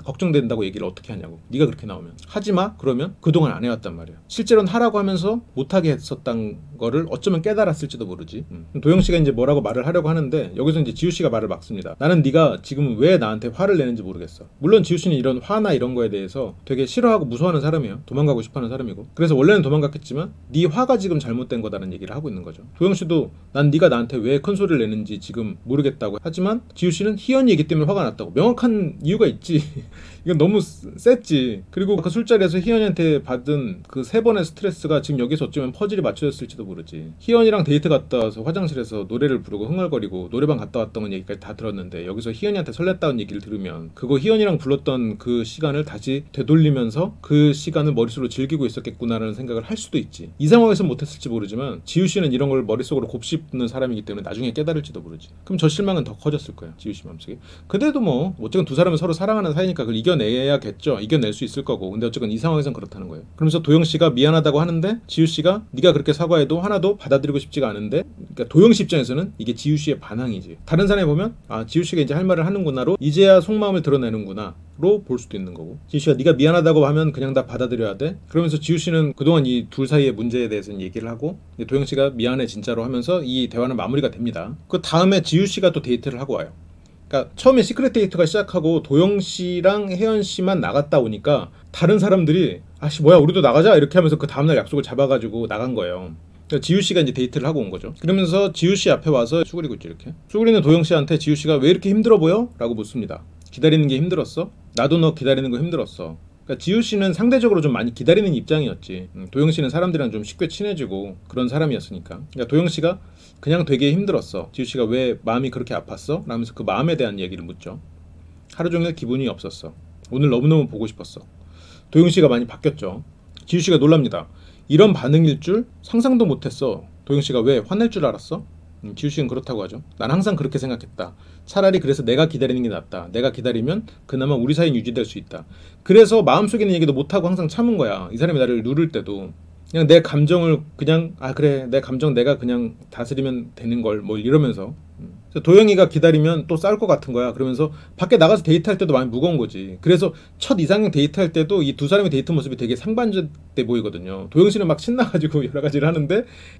걱정된다고 얘기를 어떻게 하냐고. 네가 그렇게 나오면 하지마 그러면 그동안 안 해왔단 말이야. 실제로는 하라고 하면서 못하게 했었던 거를 어쩌면 깨달았을지도 모르지. 도영씨가 이제 뭐라고 말을 하려고 하는데 여기서 이제 지우씨가 말을 막습니다. 나는 네가 지금 왜 나한테 화를 내는지 모르겠어. 물론 지우씨는 이런 화나 이런 거에 대해서 되게 싫어하고 무서워하는 사람이에요. 도망가고 싶어하는 사람이고. 그래서 원래는 도망갔겠지만 네 화가 지금 잘못된 거다라는 얘기를 하고 있는 거죠. 도영씨도 난 네가 나한테 왜 큰 소리를 내는지 지금 모르겠다고 하지만 지우씨는 희연이 얘기 때문에 화가 났다고. 명확한 이유가 있지. 이건 너무 셌지. 그리고 그 술자리에서 희연이한테 받은 그 3번의 스트레스가 지금 여기서 어쩌면 퍼즐이 맞춰졌을지도 모르지. 희연이랑 데이트 갔다 와서 화장실에서 노래를 부르고 흥얼거리고 노래방 갔다 왔던 얘기까지 다 들었는데 여기서 희연이한테 설렜다는 얘기를 들으면 그거 희연이랑 불렀던 그 시간을 다시 되돌리면서 그 시간을 머릿속으로 즐기고 있었겠구나라는 생각을 할 수도 있지. 이 상황에서 못했을지 모르지만 지우씨는 이런 걸 머릿속으로 곱씹는 사람이기 때문에 나중에 깨달을지도 모르지. 그럼 저 실망은 더 커졌을 거야. 지우씨 마음속에. 근데도 뭐 어쨌든 두 사람은 서로 사랑하는 사이니까 그걸 이겨내야겠죠. 이겨낼 수 있을 거고. 근데 어쨌든 이 상황에선 그렇다는 거예요. 그러면서 도영씨가 미안하다고 하는데 지우씨가 네가 그렇게 사과해도 하나도 받아들이고 싶지가 않은데, 그러니까 도영씨 입장에서는 이게 지우씨의 반항이지. 다른 사람이 보면 아 지우씨가 이제 할 말을 하는구나로 이제야 속마음을 드러내는구나 로 볼 수도 있는 거고. 지우씨가 네가 미안하다고 하면 그냥 다 받아들여야 돼. 그러면서 지우씨는 그동안 이 둘 사이의 문제에 대해서는 얘기를 하고 도영씨가 미안해 진짜로 하면서 이 대화는 마무리가 됩니다. 그 다음에 지우씨가 또 데이트를 하고 와요. 그러니까 처음에 시크릿 데이트가 시작하고 도영씨랑 혜연씨만 나갔다 오니까 다른 사람들이 아씨 뭐야 우리도 나가자 이렇게 하면서 그 다음날 약속을 잡아가지고 나간 거예요. 그러니까 지우씨가 이제 데이트를 하고 온 거죠. 그러면서 지우씨 앞에 와서 수그리고 있지 이렇게. 수그리는 도영씨한테 지우씨가 왜 이렇게 힘들어 보여? 라고 묻습니다. 기다리는 게 힘들었어? 나도 너 기다리는 거 힘들었어. 그러니까 지우씨는 상대적으로 좀 많이 기다리는 입장이었지. 도영씨는 사람들이랑 좀 쉽게 친해지고 그런 사람이었으니까. 그러니까 도영씨가 그냥 되게 힘들었어. 지우씨가 왜 마음이 그렇게 아팠어? 라면서 그 마음에 대한 얘기를 묻죠. 하루 종일 기분이 없었어. 오늘 너무너무 보고 싶었어. 도영씨가 많이 바뀌었죠. 지우씨가 놀랍니다. 이런 반응일 줄 상상도 못했어. 도영씨가 왜 화낼 줄 알았어? 지우씨는 그렇다고 하죠. 난 항상 그렇게 생각했다. 차라리 그래서 내가 기다리는 게 낫다. 내가 기다리면 그나마 우리 사이는 유지될 수 있다. 그래서 마음속에 있는 얘기도 못하고 항상 참은 거야. 이 사람이 나를 누를 때도 그냥 내 감정을 그냥 아 그래 내 감정 내가 그냥 다스리면 되는 걸 뭐 이러면서. 도영이가 기다리면 또 싸울 것 같은 거야. 그러면서 밖에 나가서 데이트할 때도 많이 무거운 거지. 그래서 첫 이상형 데이트할 때도 이 두 사람의 데이트 모습이 되게 상반돼 보이거든요. 도영씨는 막 신나가지고 여러 가지를 하는데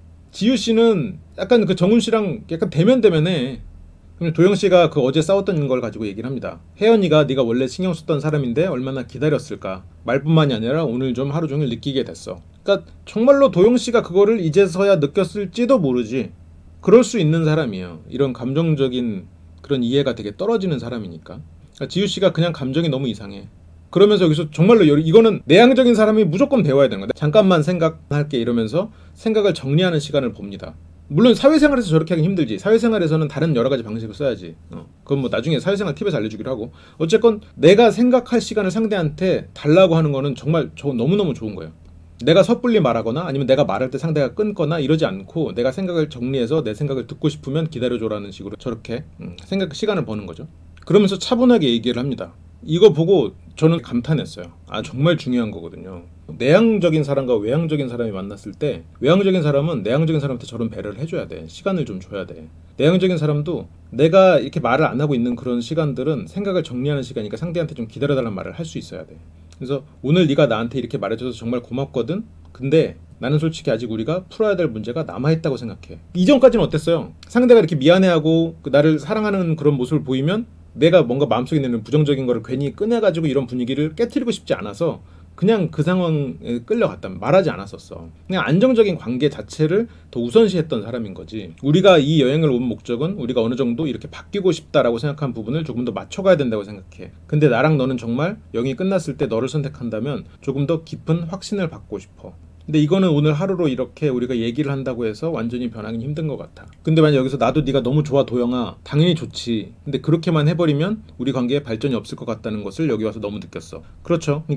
지우씨는 약간 그 정훈씨랑 약간 대면대면해. 그럼 도영씨가 그 어제 싸웠던 걸 가지고 얘기를 합니다. 혜연이가 네가 원래 신경 썼던 사람인데 얼마나 기다렸을까. 말뿐만이 아니라 오늘 좀 하루 종일 느끼게 됐어. 그러니까 정말로 도영씨가 그거를 이제서야 느꼈을지도 모르지. 그럴 수 있는 사람이에요. 이런 감정적인 그런 이해가 되게 떨어지는 사람이니까. 그러니까 지우씨가 그냥 감정이 너무 이상해. 그러면서 여기서 정말로 이거는 내향적인 사람이 무조건 배워야 되는 거야. 잠깐만 생각할게 이러면서 생각을 정리하는 시간을 봅니다. 물론 사회생활에서 저렇게 하긴 힘들지. 사회생활에서는 다른 여러 가지 방식을 써야지. 그건 뭐 나중에 사회생활 팁에서 알려주기로 하고. 어쨌건 내가 생각할 시간을 상대한테 달라고 하는 거는 정말 너무너무 좋은 거예요. 내가 섣불리 말하거나 아니면 내가 말할 때 상대가 끊거나 이러지 않고 내가 생각을 정리해서 내 생각을 듣고 싶으면 기다려줘라는 식으로 저렇게 생각 시간을 버는 거죠. 그러면서 차분하게 얘기를 합니다. 이거 보고 저는 감탄했어요. 아 정말 중요한 거거든요. 내향적인 사람과 외향적인 사람이 만났을 때 외향적인 사람은 내향적인 사람한테 저런 배려를 해줘야 돼. 시간을 좀 줘야 돼. 내향적인 사람도 내가 이렇게 말을 안 하고 있는 그런 시간들은 생각을 정리하는 시간이니까 상대한테 좀 기다려달라는 말을 할 수 있어야 돼. 그래서 오늘 네가 나한테 이렇게 말해줘서 정말 고맙거든. 근데 나는 솔직히 아직 우리가 풀어야 될 문제가 남아있다고 생각해. 이전까지는 어땠어요? 상대가 이렇게 미안해하고 나를 사랑하는 그런 모습을 보이면 내가 뭔가 마음속에 있는 부정적인 거를 괜히 꺼내가지고 이런 분위기를 깨트리고 싶지 않아서 그냥 그 상황에 끌려갔다. 말하지 않았었어. 그냥 안정적인 관계 자체를 더 우선시했던 사람인 거지. 우리가 이 여행을 온 목적은 우리가 어느 정도 이렇게 바뀌고 싶다라고 생각한 부분을 조금 더 맞춰가야 된다고 생각해. 근데 나랑 너는 정말 여행이 끝났을 때 너를 선택한다면 조금 더 깊은 확신을 받고 싶어. 근데 이거는 오늘 하루로 이렇게 우리가 얘기를 한다고 해서 완전히 변하기는 힘든 것 같아. 근데 만약 여기서 나도 네가 너무 좋아 도영아 당연히 좋지. 근데 그렇게만 해버리면 우리 관계에 발전이 없을 것 같다는 것을 여기 와서 너무 느꼈어. 그렇죠. 그러니까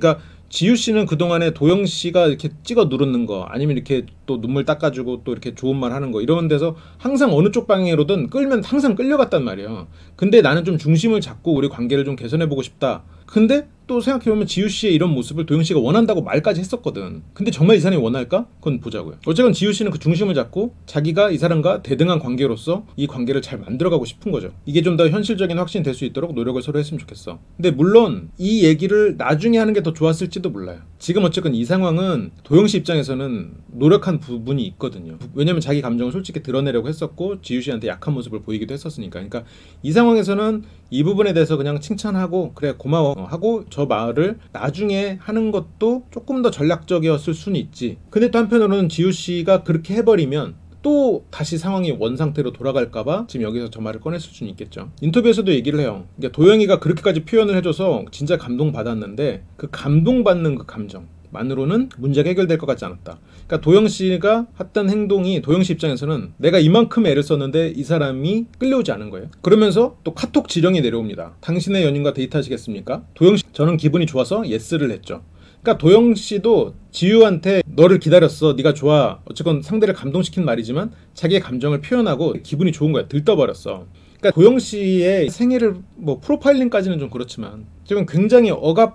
지유 씨는 그동안에 도영 씨가 이렇게 찍어 누르는 거 아니면 이렇게 또 눈물 닦아주고 또 이렇게 좋은 말 하는 거 이런 데서 항상 어느 쪽 방향으로든 끌면 항상 끌려갔단 말이에요. 근데 나는 좀 중심을 잡고 우리 관계를 좀 개선해보고 싶다. 근데 또 생각해보면 지유 씨의 이런 모습을 도영 씨가 원한다고 말까지 했었거든. 근데 정말 이 사람이 원할까? 그건 보자고요. 어쨌건 지유 씨는 그 중심을 잡고 자기가 이 사람과 대등한 관계로서 이 관계를 잘 만들어가고 싶은 거죠. 이게 좀 더 현실적인 확신이 될 수 있도록 노력을 서로 했으면 좋겠어. 근데 물론 이 얘기를 나중에 하는 게 더 좋았을지도 몰라요. 지금 어쨌건 이 상황은 도영 씨 입장에서는 노력한 부분이 있거든요. 왜냐면 자기 감정을 솔직히 드러내려고 했었고 지유 씨한테 약한 모습을 보이기도 했었으니까. 그러니까 이 상황에서는 이 부분에 대해서 그냥 칭찬하고 그래 고마워 하고 저 말을 나중에 하는 것도 조금 더 전략적이었을 수는 있지. 근데 또 한편으로는 지유 씨가 그렇게 해버리면 또 다시 상황이 원상태로 돌아갈까봐 지금 여기서 저 말을 꺼냈을 수는 있겠죠. 인터뷰에서도 얘기를 해요. 그러니까 도영이가 그렇게까지 표현을 해줘서 진짜 감동받았는데 그 감동받는 그 감정 만으로는 문제가 해결될 것 같지 않았다. 그러니까 도영 씨가 했던 행동이 도영 씨 입장에서는 내가 이만큼 애를 썼는데 이 사람이 끌려오지 않은 거예요. 그러면서 또 카톡 지령이 내려옵니다. 당신의 연인과 데이트하시겠습니까? 도영 씨 저는 기분이 좋아서 예스를 했죠. 그러니까 도영 씨도 지유한테 너를 기다렸어, 네가 좋아, 어쨌건 상대를 감동시킨 말이지만 자기의 감정을 표현하고 기분이 좋은 거야. 들떠버렸어. 그러니까 도영 씨의 생애를 뭐 프로파일링까지는 좀 그렇지만 지금 굉장히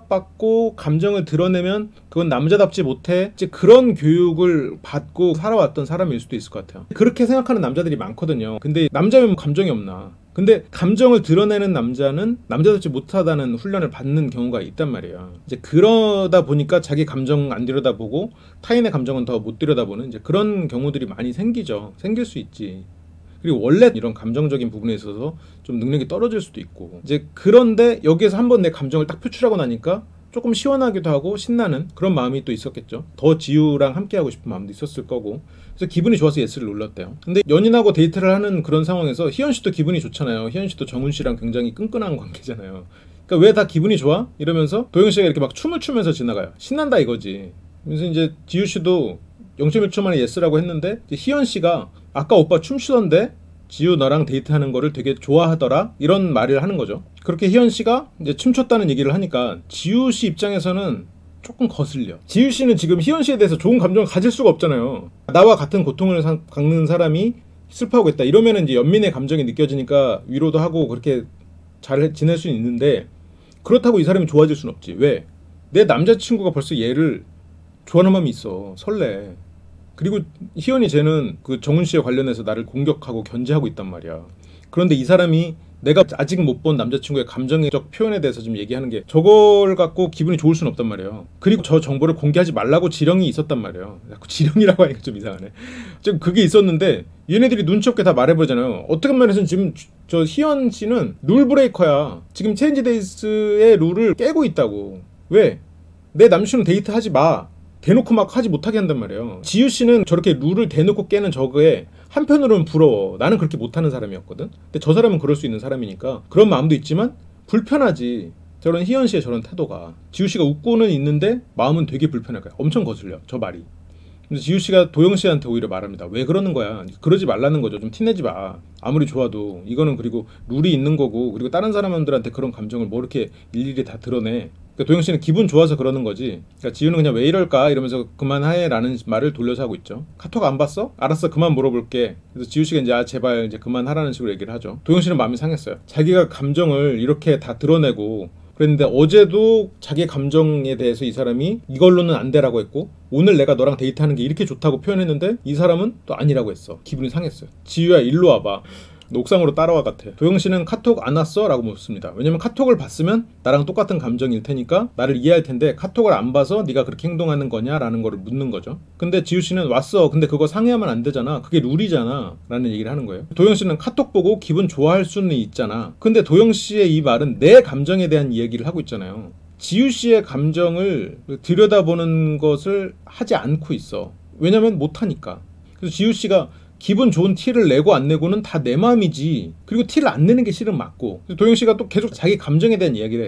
억압받고 감정을 드러내면 그건 남자답지 못해, 이제 그런 교육을 받고 살아왔던 사람일 수도 있을 것 같아요. 그렇게 생각하는 남자들이 많거든요. 근데 남자면 감정이 없나? 근데 감정을 드러내는 남자는 남자답지 못하다는 훈련을 받는 경우가 있단 말이에요. 이제 그러다 보니까 자기 감정 안 들여다보고 타인의 감정은 더 못 들여다보는 이제 그런 경우들이 많이 생기죠. 생길 수 있지. 그리고 원래 이런 감정적인 부분에 있어서 좀 능력이 떨어질 수도 있고, 이제 그런데 여기에서 한번 내 감정을 딱 표출하고 나니까 조금 시원하기도 하고 신나는 그런 마음이 또 있었겠죠. 더 지유랑 함께 하고 싶은 마음도 있었을 거고, 그래서 기분이 좋아서 예스를 눌렀대요. 근데 연인하고 데이트를 하는 그런 상황에서 희연 씨도 기분이 좋잖아요. 희연 씨도 정훈 씨랑 굉장히 끈끈한 관계잖아요. 그러니까 왜 다 기분이 좋아? 이러면서 도영 씨가 이렇게 막 춤을 추면서 지나가요. 신난다 이거지. 그래서 이제 지유 씨도 0.1초 만에 예스라고 했는데 희연 씨가 아까 오빠 춤추던데 지유 너랑 데이트하는 거를 되게 좋아하더라, 이런 말을 하는 거죠. 그렇게 희연 씨가 이제 춤췄다는 얘기를 하니까 지유 씨 입장에서는 조금 거슬려. 지유 씨는 지금 희연 씨에 대해서 좋은 감정을 가질 수가 없잖아요. 나와 같은 고통을 겪는 사람이 슬퍼하고 있다 이러면은 이제 연민의 감정이 느껴지니까 위로도 하고 그렇게 잘 지낼 수는 있는데, 그렇다고 이 사람이 좋아질 수는 없지. 왜? 내 남자친구가 벌써 얘를 좋아하는 마음이 있어. 설레. 그리고 희연이 쟤는 그 정훈 씨에 관련해서 나를 공격하고 견제하고 있단 말이야. 그런데 이 사람이 내가 아직 못 본 남자친구의 감정적 표현에 대해서 좀 얘기하는 게 저걸 갖고 기분이 좋을 수는 없단 말이에요. 그리고 저 정보를 공개하지 말라고 지령이 있었단 말이에요. 지령이라고 하니까 좀 이상하네. 지금 그게 있었는데 얘네들이 눈치 없게 다 말해버리잖아요. 어떻게 말해서 지금 저 희연 씨는 룰 브레이커야. 지금 체인지데이스의 룰을 깨고 있다고. 왜? 내 남친은 데이트하지 마. 대놓고 막 하지 못하게 한단 말이에요. 지유 씨는 저렇게 룰을 대놓고 깨는 저거에 한편으로는 부러워. 나는 그렇게 못하는 사람이었거든. 근데 저 사람은 그럴 수 있는 사람이니까 그런 마음도 있지만 불편하지. 저런 희연 씨의 저런 태도가. 지유 씨가 웃고는 있는데 마음은 되게 불편할 거야. 엄청 거슬려 저 말이. 근데 지유 씨가 도영 씨한테 오히려 말합니다. 왜 그러는 거야? 그러지 말라는 거죠. 좀 티내지 마. 아무리 좋아도 이거는 그리고 룰이 있는 거고, 그리고 다른 사람들한테 그런 감정을 뭐 이렇게 일일이 다 드러내. 그러니까 도영 씨는 기분 좋아서 그러는 거지. 그러니까 지유는 그냥 왜 이럴까 이러면서 그만하해라는 말을 돌려서 하고 있죠. 카톡 안 봤어? 알았어, 그만 물어볼게. 그래서 지유 씨가 이제 제발 이제 그만하라는 식으로 얘기를 하죠. 도영 씨는 마음이 상했어요. 자기가 감정을 이렇게 다 드러내고 그랬는데 어제도 자기 감정에 대해서 이 사람이 이걸로는 안 되라고 했고, 오늘 내가 너랑 데이트하는 게 이렇게 좋다고 표현했는데 이 사람은 또 아니라고 했어. 기분이 상했어요. 지유야 일로 와봐. 너 옥상으로 따라와 같아. 도영 씨는 카톡 안 왔어? 라고 묻습니다. 왜냐면 카톡을 봤으면 나랑 똑같은 감정일 테니까 나를 이해할 텐데 카톡을 안 봐서 네가 그렇게 행동하는 거냐? 라는 거를 묻는 거죠. 근데 지유 씨는 왔어. 근데 그거 상의하면 안 되잖아. 그게 룰이잖아. 라는 얘기를 하는 거예요. 도영 씨는 카톡 보고 기분 좋아할 수는 있잖아. 근데 도영 씨의 이 말은 내 감정에 대한 이야기를 하고 있잖아요. 지유 씨의 감정을 들여다보는 것을 하지 않고 있어. 왜냐면 못하니까. 그래서 지유 씨가 기분 좋은 티를 내고 안 내고는 다 내 마음이지. 그리고 티를 안 내는 게 실은 맞고. 도영 씨가 또 계속 자기 감정에 대한 이야기를 해.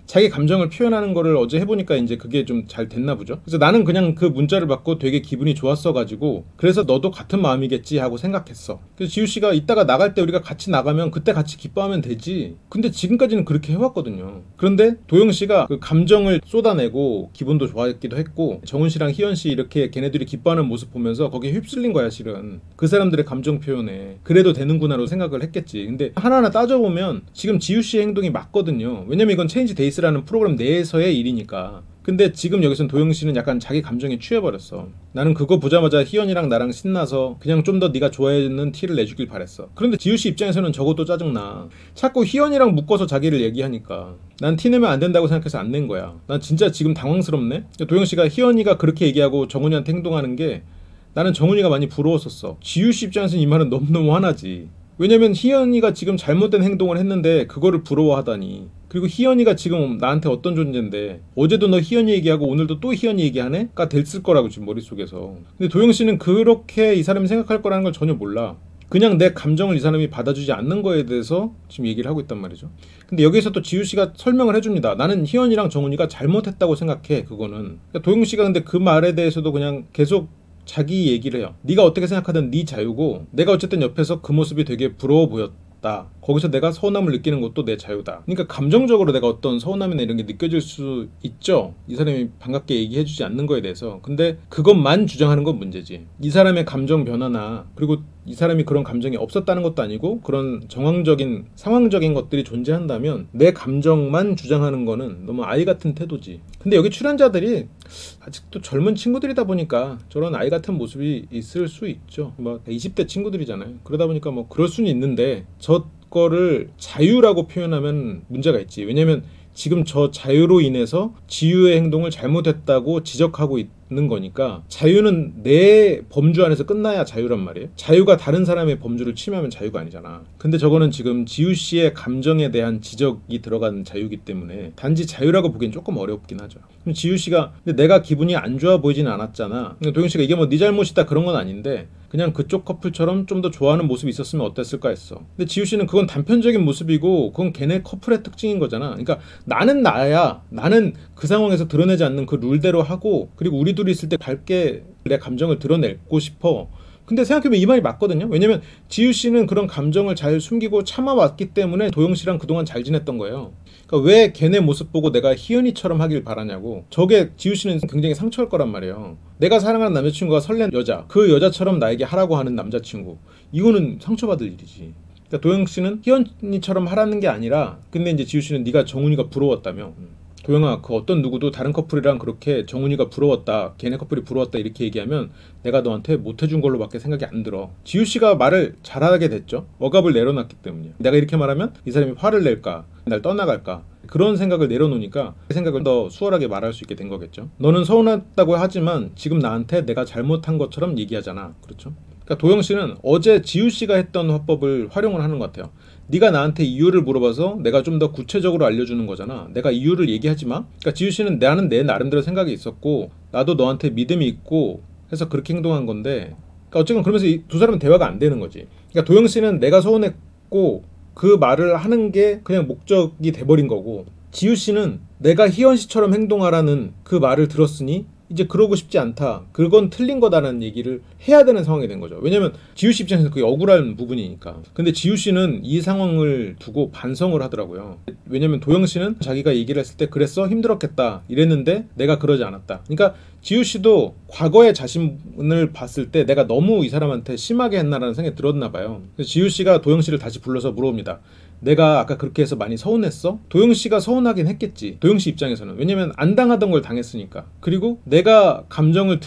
자기 감정을 표현하는 거를 어제 해보니까 이제 그게 좀 잘 됐나 보죠. 그래서 나는 그냥 그 문자를 받고 되게 기분이 좋았어가지고 그래서 너도 같은 마음이겠지 하고 생각했어. 그래서 지우씨가 이따가 나갈 때 우리가 같이 나가면 그때 같이 기뻐하면 되지. 근데 지금까지는 그렇게 해왔거든요. 그런데 도영씨가 그 감정을 쏟아내고 기분도 좋았기도 했고 정훈씨랑 희연씨 이렇게 걔네들이 기뻐하는 모습 보면서 거기에 휩쓸린 거야 실은. 그 사람들의 감정 표현에 그래도 되는구나로 생각을 했겠지. 근데 하나하나 따져보면 지금 지우씨의 행동이 맞거든요. 왜냐면 이건 체인지 데이스라는 프로그램 내에서의 일이니까. 근데 지금 여기선 도영씨는 약간 자기 감정에 취해버렸어. 나는 그거 보자마자 희연이랑 나랑 신나서 그냥 좀 더 네가 좋아해주는 티를 내주길 바랬어. 그런데 지우씨 입장에서는 저것도 짜증나. 자꾸 희연이랑 묶어서 자기를 얘기하니까 난 티내면 안 된다고 생각해서 안 낸 거야. 난 진짜 지금 당황스럽네. 도영씨가 희연이가 그렇게 얘기하고 정훈이한테 행동하는 게 나는 정훈이가 많이 부러웠었어. 지우씨 입장에서는 이 말은 너무너무 화나지. 왜냐면 희연이가 지금 잘못된 행동을 했는데 그거를 부러워하다니. 그리고 희연이가 지금 나한테 어떤 존재인데 어제도 너 희연이 얘기하고 오늘도 또 희연이 얘기하네? 가 됐을 거라고 지금 머릿속에서. 근데 도영씨는 그렇게 이 사람이 생각할 거라는 걸 전혀 몰라. 그냥 내 감정을 이 사람이 받아주지 않는 거에 대해서 지금 얘기를 하고 있단 말이죠. 근데 여기서 또 지우씨가 설명을 해줍니다. 나는 희연이랑 정훈이가 잘못했다고 생각해. 그거는. 그러니까 도영씨가 근데 그 말에 대해서도 그냥 계속 자기 얘기를 해요. 네가 어떻게 생각하든 네 자유고 내가 어쨌든 옆에서 그 모습이 되게 부러워 보였다. 거기서 내가 서운함을 느끼는 것도 내 자유다. 그러니까 감정적으로 내가 어떤 서운함이나 이런 게 느껴질 수 있죠. 이 사람이 반갑게 얘기해주지 않는 거에 대해서. 근데 그것만 주장하는 건 문제지. 이 사람의 감정 변화나 그리고 이 사람이 그런 감정이 없었다는 것도 아니고 그런 정황적인 상황적인 것들이 존재한다면 내 감정만 주장하는 거는 너무 아이 같은 태도지. 근데 여기 출연자들이 아직도 젊은 친구들이다 보니까 저런 아이 같은 모습이 있을 수 있죠. 뭐 20대 친구들이잖아요. 그러다 보니까 뭐 그럴 수는 있는데 저 거를 자유라고 표현하면 문제가 있지. 왜냐면 지금 저 자유로 인해서 지유의 행동을 잘못했다고 지적하고 있는 거니까 자유는 내 범주 안에서 끝나야 자유란 말이에요. 자유가 다른 사람의 범주를 침해하면 자유가 아니잖아. 근데 저거는 지금 지우씨의 감정에 대한 지적이 들어간 자유이기 때문에 단지 자유라고 보기엔 조금 어렵긴 하죠. 그럼 지우씨가 근데 내가 기분이 안 좋아 보이지는 않았잖아. 도영씨가 이게 뭐 네 잘못이다 그런 건 아닌데 그냥 그쪽 커플처럼 좀 더 좋아하는 모습이 있었으면 어땠을까 했어. 근데 지우씨는 그건 단편적인 모습이고 그건 걔네 커플의 특징인 거잖아. 그러니까 나는 나야. 나는 그 상황에서 드러내지 않는 그 룰대로 하고 그리고 우리 둘이 있을 때 밝게 내 감정을 드러내고 싶어. 근데 생각해보면 이 말이 맞거든요. 왜냐면 지우씨는 그런 감정을 잘 숨기고 참아왔기 때문에 도영씨랑 그동안 잘 지냈던 거예요. 그러니까 왜 걔네 모습 보고 내가 희연이처럼 하길 바라냐고. 저게 지우씨는 굉장히 상처할 거란 말이에요. 내가 사랑하는 남자친구가 설렌 여자, 그 여자처럼 나에게 하라고 하는 남자친구, 이거는 상처받을 일이지. 그러니까 도영씨는 희연이처럼 하라는 게 아니라 근데 이제 지우씨는 네가 정훈이가 부러웠다며. 도영아, 그 어떤 누구도 다른 커플이랑 그렇게 정훈이가 부러웠다, 걔네 커플이 부러웠다 이렇게 얘기하면 내가 너한테 못해준 걸로밖에 생각이 안 들어. 지우씨가 말을 잘하게 됐죠. 억압을 내려놨기 때문이야. 내가 이렇게 말하면 이 사람이 화를 낼까, 날 떠나갈까, 그런 생각을 내려놓으니까 그 생각을 더 수월하게 말할 수 있게 된 거겠죠. 너는 서운하다고 하지만 지금 나한테 내가 잘못한 것처럼 얘기하잖아. 그렇죠? 그러니까 도영씨는 어제 지우씨가 했던 화법을 활용을 하는 것 같아요. 네가 나한테 이유를 물어봐서 내가 좀 더 구체적으로 알려주는 거잖아. 내가 이유를 얘기하지 마. 그러니까 지우씨는 나는 내 나름대로 생각이 있었고 나도 너한테 믿음이 있고 해서 그렇게 행동한 건데, 그러니까 어쨌든 그러면서 이 두 사람은 대화가 안 되는 거지. 그러니까 도영씨는 내가 서운했고 그 말을 하는 게 그냥 목적이 돼버린 거고, 지우씨는 내가 희연씨처럼 행동하라는 그 말을 들었으니 이제 그러고 싶지 않다, 그건 틀린 거다라는 얘기를 해야 되는 상황이 된 거죠. 왜냐면 지우씨 입장에서 그게 억울한 부분이니까. 근데 지우씨는 이 상황을 두고 반성을 하더라고요. 왜냐면 도영씨는 자기가 얘기를 했을 때 그랬어? 힘들었겠다 이랬는데 내가 그러지 않았다. 그러니까 지우씨도 과거의 자신을 봤을 때 내가 너무 이 사람한테 심하게 했나라는 생각이 들었나 봐요. 그래서 지우씨가 도영씨를 다시 불러서 물어봅니다. 내가 아까 그렇게 해서 많이 서운했어? 도영씨가 서운하긴 했겠지. 도영씨 입장에서는. 왜냐면 안 당하던 걸 당했으니까. 그리고 내가 감정을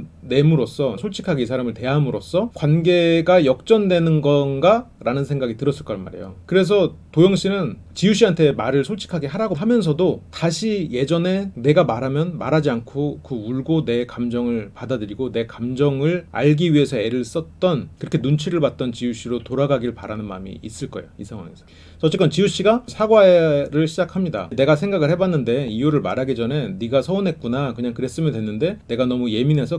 드러냄으로써, 솔직하게 이 사람을 대함으로써 관계가 역전되는 건가? 라는 생각이 들었을 거란 말이에요. 그래서 도영씨는 지우씨한테 말을 솔직하게 하라고 하면서도 다시 예전에 내가 말하면 말하지 않고 그 울고 내 감정을 받아들이고 내 감정을 알기 위해서 애를 썼던, 그렇게 눈치를 봤던 지우씨로 돌아가길 바라는 마음이 있을 거예요. 이 상황에서. 어쨌건 지우씨가 사과를 시작합니다. 내가 생각을 해봤는데 이유를 말하기 전에 네가 서운했구나, 그냥 그랬으면 됐는데 내가 너무 예민해서 그렇게 했나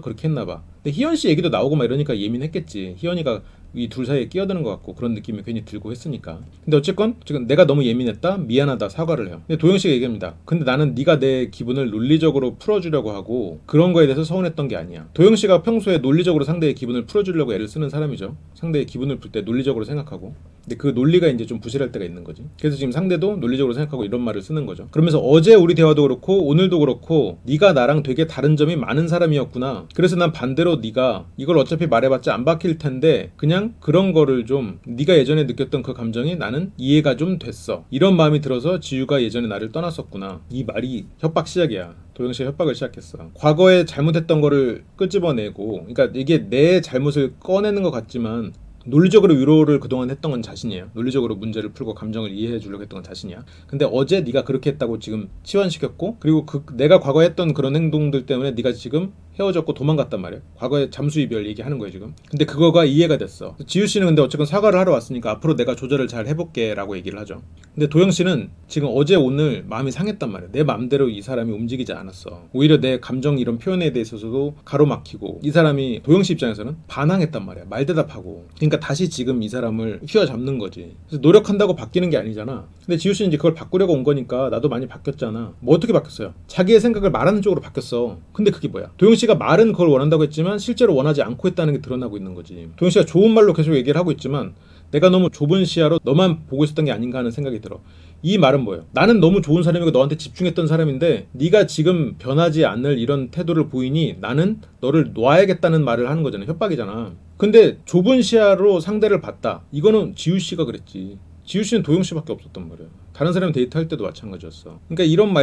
예민했나 봐. 근데 희연 씨 얘기도 나오고 막 이러니까 예민했겠지. 희연이가 이 둘 사이에 끼어드는 것 같고 그런 느낌이 괜히 들고 했으니까. 근데 어쨌건 지금 내가 너무 예민했다, 미안하다, 사과를 해요. 근데 도영 씨가 얘기합니다. 근데 나는 네가 내 기분을 논리적으로 풀어주려고 하고 그런 거에 대해서 서운했던 게 아니야. 도영 씨가 평소에 논리적으로 상대의 기분을 풀어주려고 애를 쓰는 사람이죠. 상대의 기분을 풀 때 논리적으로 생각하고. 근데 그 논리가 이제 좀 부실할 때가 있는 거지. 그래서 지금 상대도 논리적으로 생각하고 이런 말을 쓰는 거죠. 그러면서 어제 우리 대화도 그렇고 오늘도 그렇고 네가 나랑 되게 다른 점이 많은 사람이었구나. 그래서 난 반대로 네가 이걸 어차피 말해봤자 안 바뀔 텐데 그냥 그런 거를 좀 네가 예전에 느꼈던 그 감정이 나는 이해가 좀 됐어. 이런 마음이 들어서 지유가 예전에 나를 떠났었구나. 이 말이 협박 시작이야. 도영 씨가 협박을 시작했어. 과거에 잘못했던 거를 끄집어내고, 그러니까 이게 내 잘못을 꺼내는 것 같지만 논리적으로 위로를 그동안 했던 건 자신이에요. 논리적으로 문제를 풀고 감정을 이해해 주려고 했던 건 자신이야. 근데 어제 네가 그렇게 했다고 지금 치환시켰고, 그리고 내가 과거에 했던 그런 행동들 때문에 네가 지금 헤어졌고 도망갔단 말이에요. 과거에 잠수 이별 얘기하는 거예요 지금. 근데 그거가 이해가 됐어. 지유 씨는 근데 어쨌든 사과를 하러 왔으니까 앞으로 내가 조절을 잘 해볼게 라고 얘기를 하죠. 근데 도영 씨는 지금 어제 오늘 마음이 상했단 말이에요. 내 마음대로 이 사람이 움직이지 않았어. 오히려 내 감정 이런 표현에 대해서도 가로막히고, 이 사람이 도영 씨 입장에서는 반항했단 말이야. 말대답하고. 그러니까 다시 지금 이 사람을 휘어잡는 거지. 그래서 노력한다고 바뀌는 게 아니잖아. 근데 지유 씨는 이제 그걸 바꾸려고 온 거니까 나도 많이 바뀌었잖아. 뭐 어떻게 바뀌었어요? 자기의 생각을 말하는 쪽으로 바뀌었어. 근데 그게 뭐야? 도영 씨가 말은 그걸 원한다고 했지만 실제로 원하지 않고 했다는 게 드러나고 있는 거지. 도영 씨가 좋은 말로 계속 얘기를 하고 있지만 내가 너무 좁은 시야로 너만 보고 있었던 게 아닌가 하는 생각이 들어. 이 말은 뭐예요? 나는 너무 좋은 사람이고 너한테 집중했던 사람인데 네가 지금 변하지 않을 이런 태도를 보이니 나는 너를 놔야겠다는 말을 하는 거잖아. 협박이잖아. 근데 좁은 시야로 상대를 봤다. 이거는 지유 씨가 그랬지. 지유 씨는 도영 씨밖에 없었단 말이야. 다른 사람 데이트할 때도 마찬가지였어. 그러니까 이런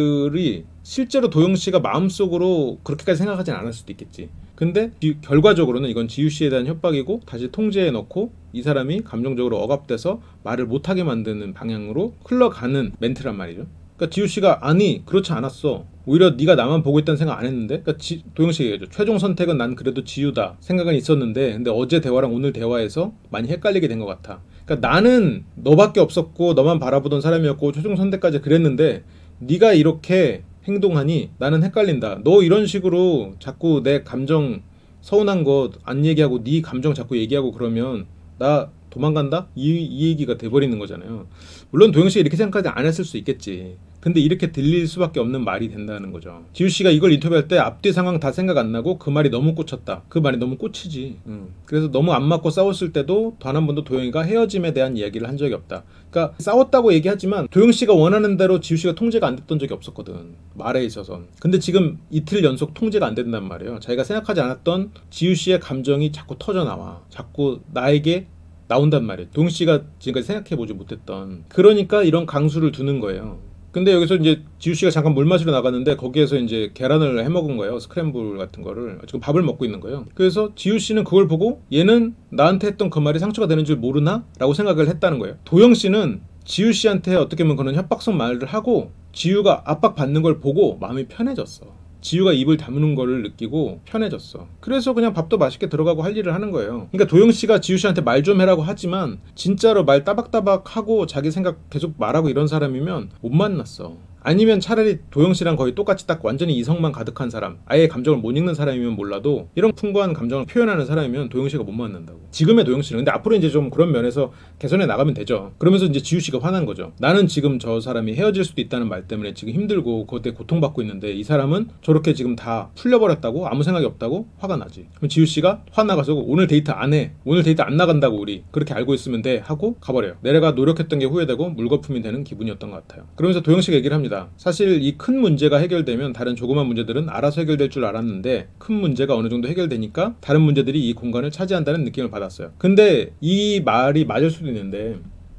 말들이 실제로 도영 씨가 마음속으로 그렇게까지 생각하진 않을 수도 있겠지. 근데 결과적으로는 이건 지유 씨에 대한 협박이고 다시 통제해 넣고 이 사람이 감정적으로 억압돼서 말을 못하게 만드는 방향으로 흘러가는 멘트란 말이죠. 그러니까 지유 씨가 아니 그렇지 않았어. 오히려 네가 나만 보고 있다는 생각 안 했는데. 그러니까 도영 씨가 얘기하죠. 최종 선택은 난 그래도 지유다 생각은 있었는데 근데 어제 대화랑 오늘 대화에서 많이 헷갈리게 된 것 같아. 그러니까 나는 너밖에 없었고 너만 바라보던 사람이었고 최종 선택까지 그랬는데 네가 이렇게 행동하니 나는 헷갈린다. 너 이런 식으로 자꾸 내 감정 서운한 거 안 얘기하고 네 감정 자꾸 얘기하고 그러면 나 도망간다? 이 얘기가 돼버리는 거잖아요. 물론 도영 씨가 이렇게 생각하지 안 했을 수 있겠지. 근데 이렇게 들릴 수밖에 없는 말이 된다는 거죠. 지유 씨가 이걸 인터뷰할 때 앞뒤 상황 다 생각 안 나고 그 말이 너무 꽂혔다. 그 말이 너무 꽂히지. 그래서 너무 안 맞고 싸웠을 때도 단 한 번도 도영이가 헤어짐에 대한 이야기를 한 적이 없다. 그러니까 싸웠다고 얘기하지만 도영 씨가 원하는 대로 지유 씨가 통제가 안 됐던 적이 없었거든. 말에 있어서는. 근데 지금 이틀 연속 통제가 안 된단 말이에요. 자기가 생각하지 않았던 지유 씨의 감정이 자꾸 터져 나와. 자꾸 나에게 나온단 말이에요. 도영 씨가 지금까지 생각해보지 못했던. 그러니까 이런 강수를 두는 거예요. 근데 여기서 이제 지유 씨가 잠깐 물 마시러 나갔는데 거기에서 이제 계란을 해 먹은 거예요. 스크램블 같은 거를. 지금 밥을 먹고 있는 거예요. 그래서 지유 씨는 그걸 보고 얘는 나한테 했던 그 말이 상처가 되는 줄 모르나? 라고 생각을 했다는 거예요. 도영 씨는 지유 씨한테 어떻게 보면 그런 협박성 말을 하고 지유가 압박받는 걸 보고 마음이 편해졌어. 지유가 입을 다무는 거를 느끼고 편해졌어. 그래서 그냥 밥도 맛있게 들어가고 할 일을 하는 거예요. 그러니까 도영 씨가 지유 씨한테 말 좀 해라고 하지만 진짜로 말 따박따박 하고 자기 생각 계속 말하고 이런 사람이면 못 만났어. 아니면 차라리 도영 씨랑 거의 똑같이 딱 완전히 이성만 가득한 사람, 아예 감정을 못 읽는 사람이면 몰라도 이런 풍부한 감정을 표현하는 사람이면 도영 씨가 못 만난다고. 지금의 도영 씨는. 근데 앞으로 이제 좀 그런 면에서 개선해 나가면 되죠. 그러면서 이제 지유 씨가 화난 거죠. 나는 지금 저 사람이 헤어질 수도 있다는 말 때문에 지금 힘들고 그것 때문에 고통받고 있는데 이 사람은 저렇게 지금 다 풀려버렸다고? 아무 생각이 없다고? 화가 나지. 그럼 지유 씨가 화나가서 오늘 데이트 안 해. 오늘 데이트 안 나간다고 우리. 그렇게 알고 있으면 돼. 하고 가버려요. 내가 노력했던 게 후회되고 물거품이 되는 기분이었던 것 같아요. 그러면서 도영 씨가 얘기를 합니다. 사실 이 큰 문제가 해결되면 다른 조그만 문제들은 알아서 해결될 줄 알았는데 큰 문제가 어느 정도 해결되니까 다른 문제들이 이 공간을 차지한다는 느낌을 받았어요. 근데 이 말이 맞을 수도 있는데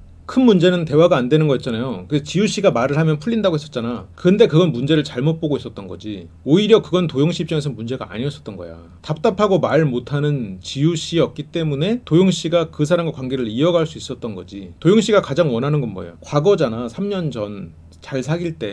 큰 문제는 대화가 안 되는 거였잖아요. 그래서 지유 씨가 말을 하면 풀린다고 했었잖아. 근데 그건 문제를 잘못 보고 있었던 거지. 오히려 그건 도영 씨 입장에서는 문제가 아니었었던 거야. 답답하고 말 못하는 지유 씨였기 때문에 도영 씨가 그 사람과 관계를 이어갈 수 있었던 거지. 도영 씨가 가장 원하는 건 뭐예요? 과거잖아. 3년 전 잘 사귈 때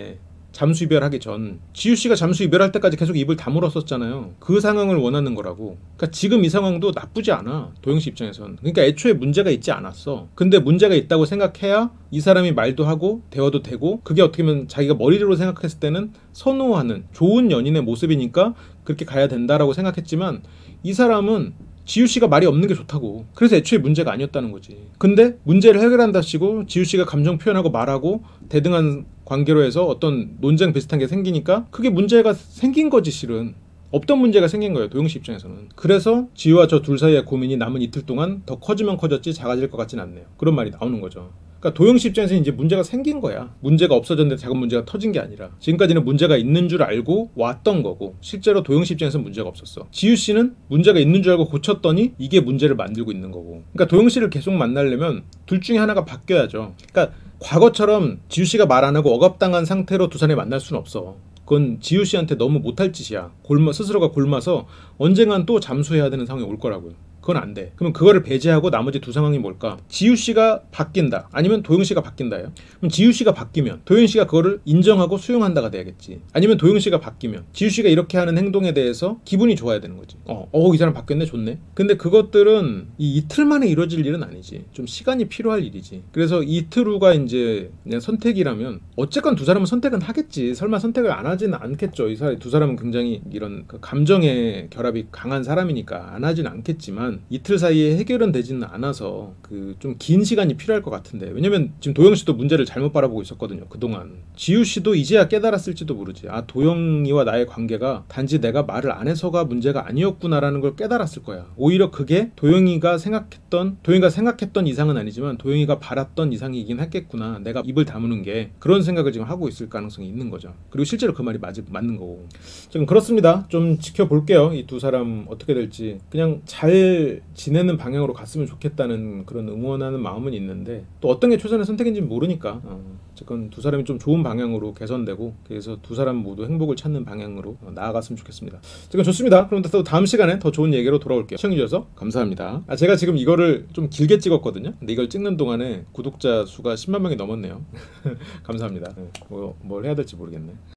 잠수 이별하기 전 지우 씨가 잠수 이별할 때까지 계속 입을 다물었었잖아요. 그 상황을 원하는 거라고. 그러니까 지금 이 상황도 나쁘지 않아. 도영 씨 입장에선. 그러니까 애초에 문제가 있지 않았어. 근데 문제가 있다고 생각해야 이 사람이 말도 하고 대화도 되고, 그게 어떻게 보면 자기가 머리로 생각했을 때는 선호하는 좋은 연인의 모습이니까 그렇게 가야 된다라고 생각했지만, 이 사람은 지우 씨가 말이 없는 게 좋다고. 그래서 애초에 문제가 아니었다는 거지. 근데 문제를 해결한다시고 지우 씨가 감정 표현하고 말하고 대등한 관계로 해서 어떤 논쟁 비슷한 게 생기니까 그게 문제가 생긴 거지. 실은 없던 문제가 생긴 거예요, 도영 씨 입장에서는. 그래서 지우와 저 둘 사이의 고민이 남은 이틀 동안 더 커지면 커졌지 작아질 것 같진 않네요. 그런 말이 나오는 거죠. 그러니까 도영 씨 입장에서는 이제 문제가 생긴 거야. 문제가 없어졌는데 작은 문제가 터진 게 아니라, 지금까지는 문제가 있는 줄 알고 왔던 거고, 실제로 도영 씨 입장에서는 문제가 없었어. 지우 씨는 문제가 있는 줄 알고 고쳤더니 이게 문제를 만들고 있는 거고. 그러니까 도영 씨를 계속 만나려면 둘 중에 하나가 바뀌어야죠. 그러니까 과거처럼 지우 씨가 말 안 하고 억압당한 상태로 두 사람이 만날 수는 없어. 그건 지우 씨한테 너무 못할 짓이야. 스스로가 골마서 언젠간 또 잠수해야 되는 상황이 올 거라고요. 그건 안 돼. 그러면 그거를 배제하고 나머지 두 상황이 뭘까? 지우 씨가 바뀐다, 아니면 도영 씨가 바뀐다예요? 그럼 지우 씨가 바뀌면 도영 씨가 그거를 인정하고 수용한다가 돼야겠지. 아니면 도영 씨가 바뀌면 지우 씨가 이렇게 하는 행동에 대해서 기분이 좋아야 되는 거지. 이 사람 바뀌었네, 좋네. 근데 그것들은 이 이틀 만에 이루어질 일은 아니지. 좀 시간이 필요할 일이지. 그래서 이틀 후가 이제 그냥 선택이라면 어쨌건 두 사람은 선택은 하겠지. 설마 선택을 안 하지는 않겠죠. 두 사람은 굉장히 이런 그 감정의 결합이 강한 사람이니까 안 하지는 않겠지만, 이틀 사이에 해결은 되지는 않아서 그 좀 긴 시간이 필요할 것 같은데. 왜냐면 지금 도영 씨도 문제를 잘못 바라보고 있었거든요, 그동안. 지우 씨도 이제야 깨달았을지도 모르지. 아, 도영이와 나의 관계가 단지 내가 말을 안 해서가 문제가 아니었구나라는 걸 깨달았을 거야. 오히려 그게 도영이가 생각했던 이상은 아니지만 도영이가 바랐던 이상이긴 했겠구나, 내가 입을 다무는 게. 그런 생각을 지금 하고 있을 가능성이 있는 거죠. 그리고 실제로 그 말이 맞는 거고. 지금 그렇습니다. 좀 지켜볼게요, 이 두 사람 어떻게 될지. 그냥 잘 지내는 방향으로 갔으면 좋겠다는 그런 응원하는 마음은 있는데, 또 어떤 게 최선의 선택인지 모르니까 어쨌건 두 사람이 좀 좋은 방향으로 개선되고, 그래서 두 사람 모두 행복을 찾는 방향으로 나아갔으면 좋겠습니다. 지금 좋습니다. 그럼 또 다음 시간에 더 좋은 얘기로 돌아올게요. 시청해주셔서 감사합니다. 제가 지금 이거를 좀 길게 찍었거든요. 근데 이걸 찍는 동안에 구독자 수가 10만 명이 넘었네요. 감사합니다. 뭘 해야 될지 모르겠네.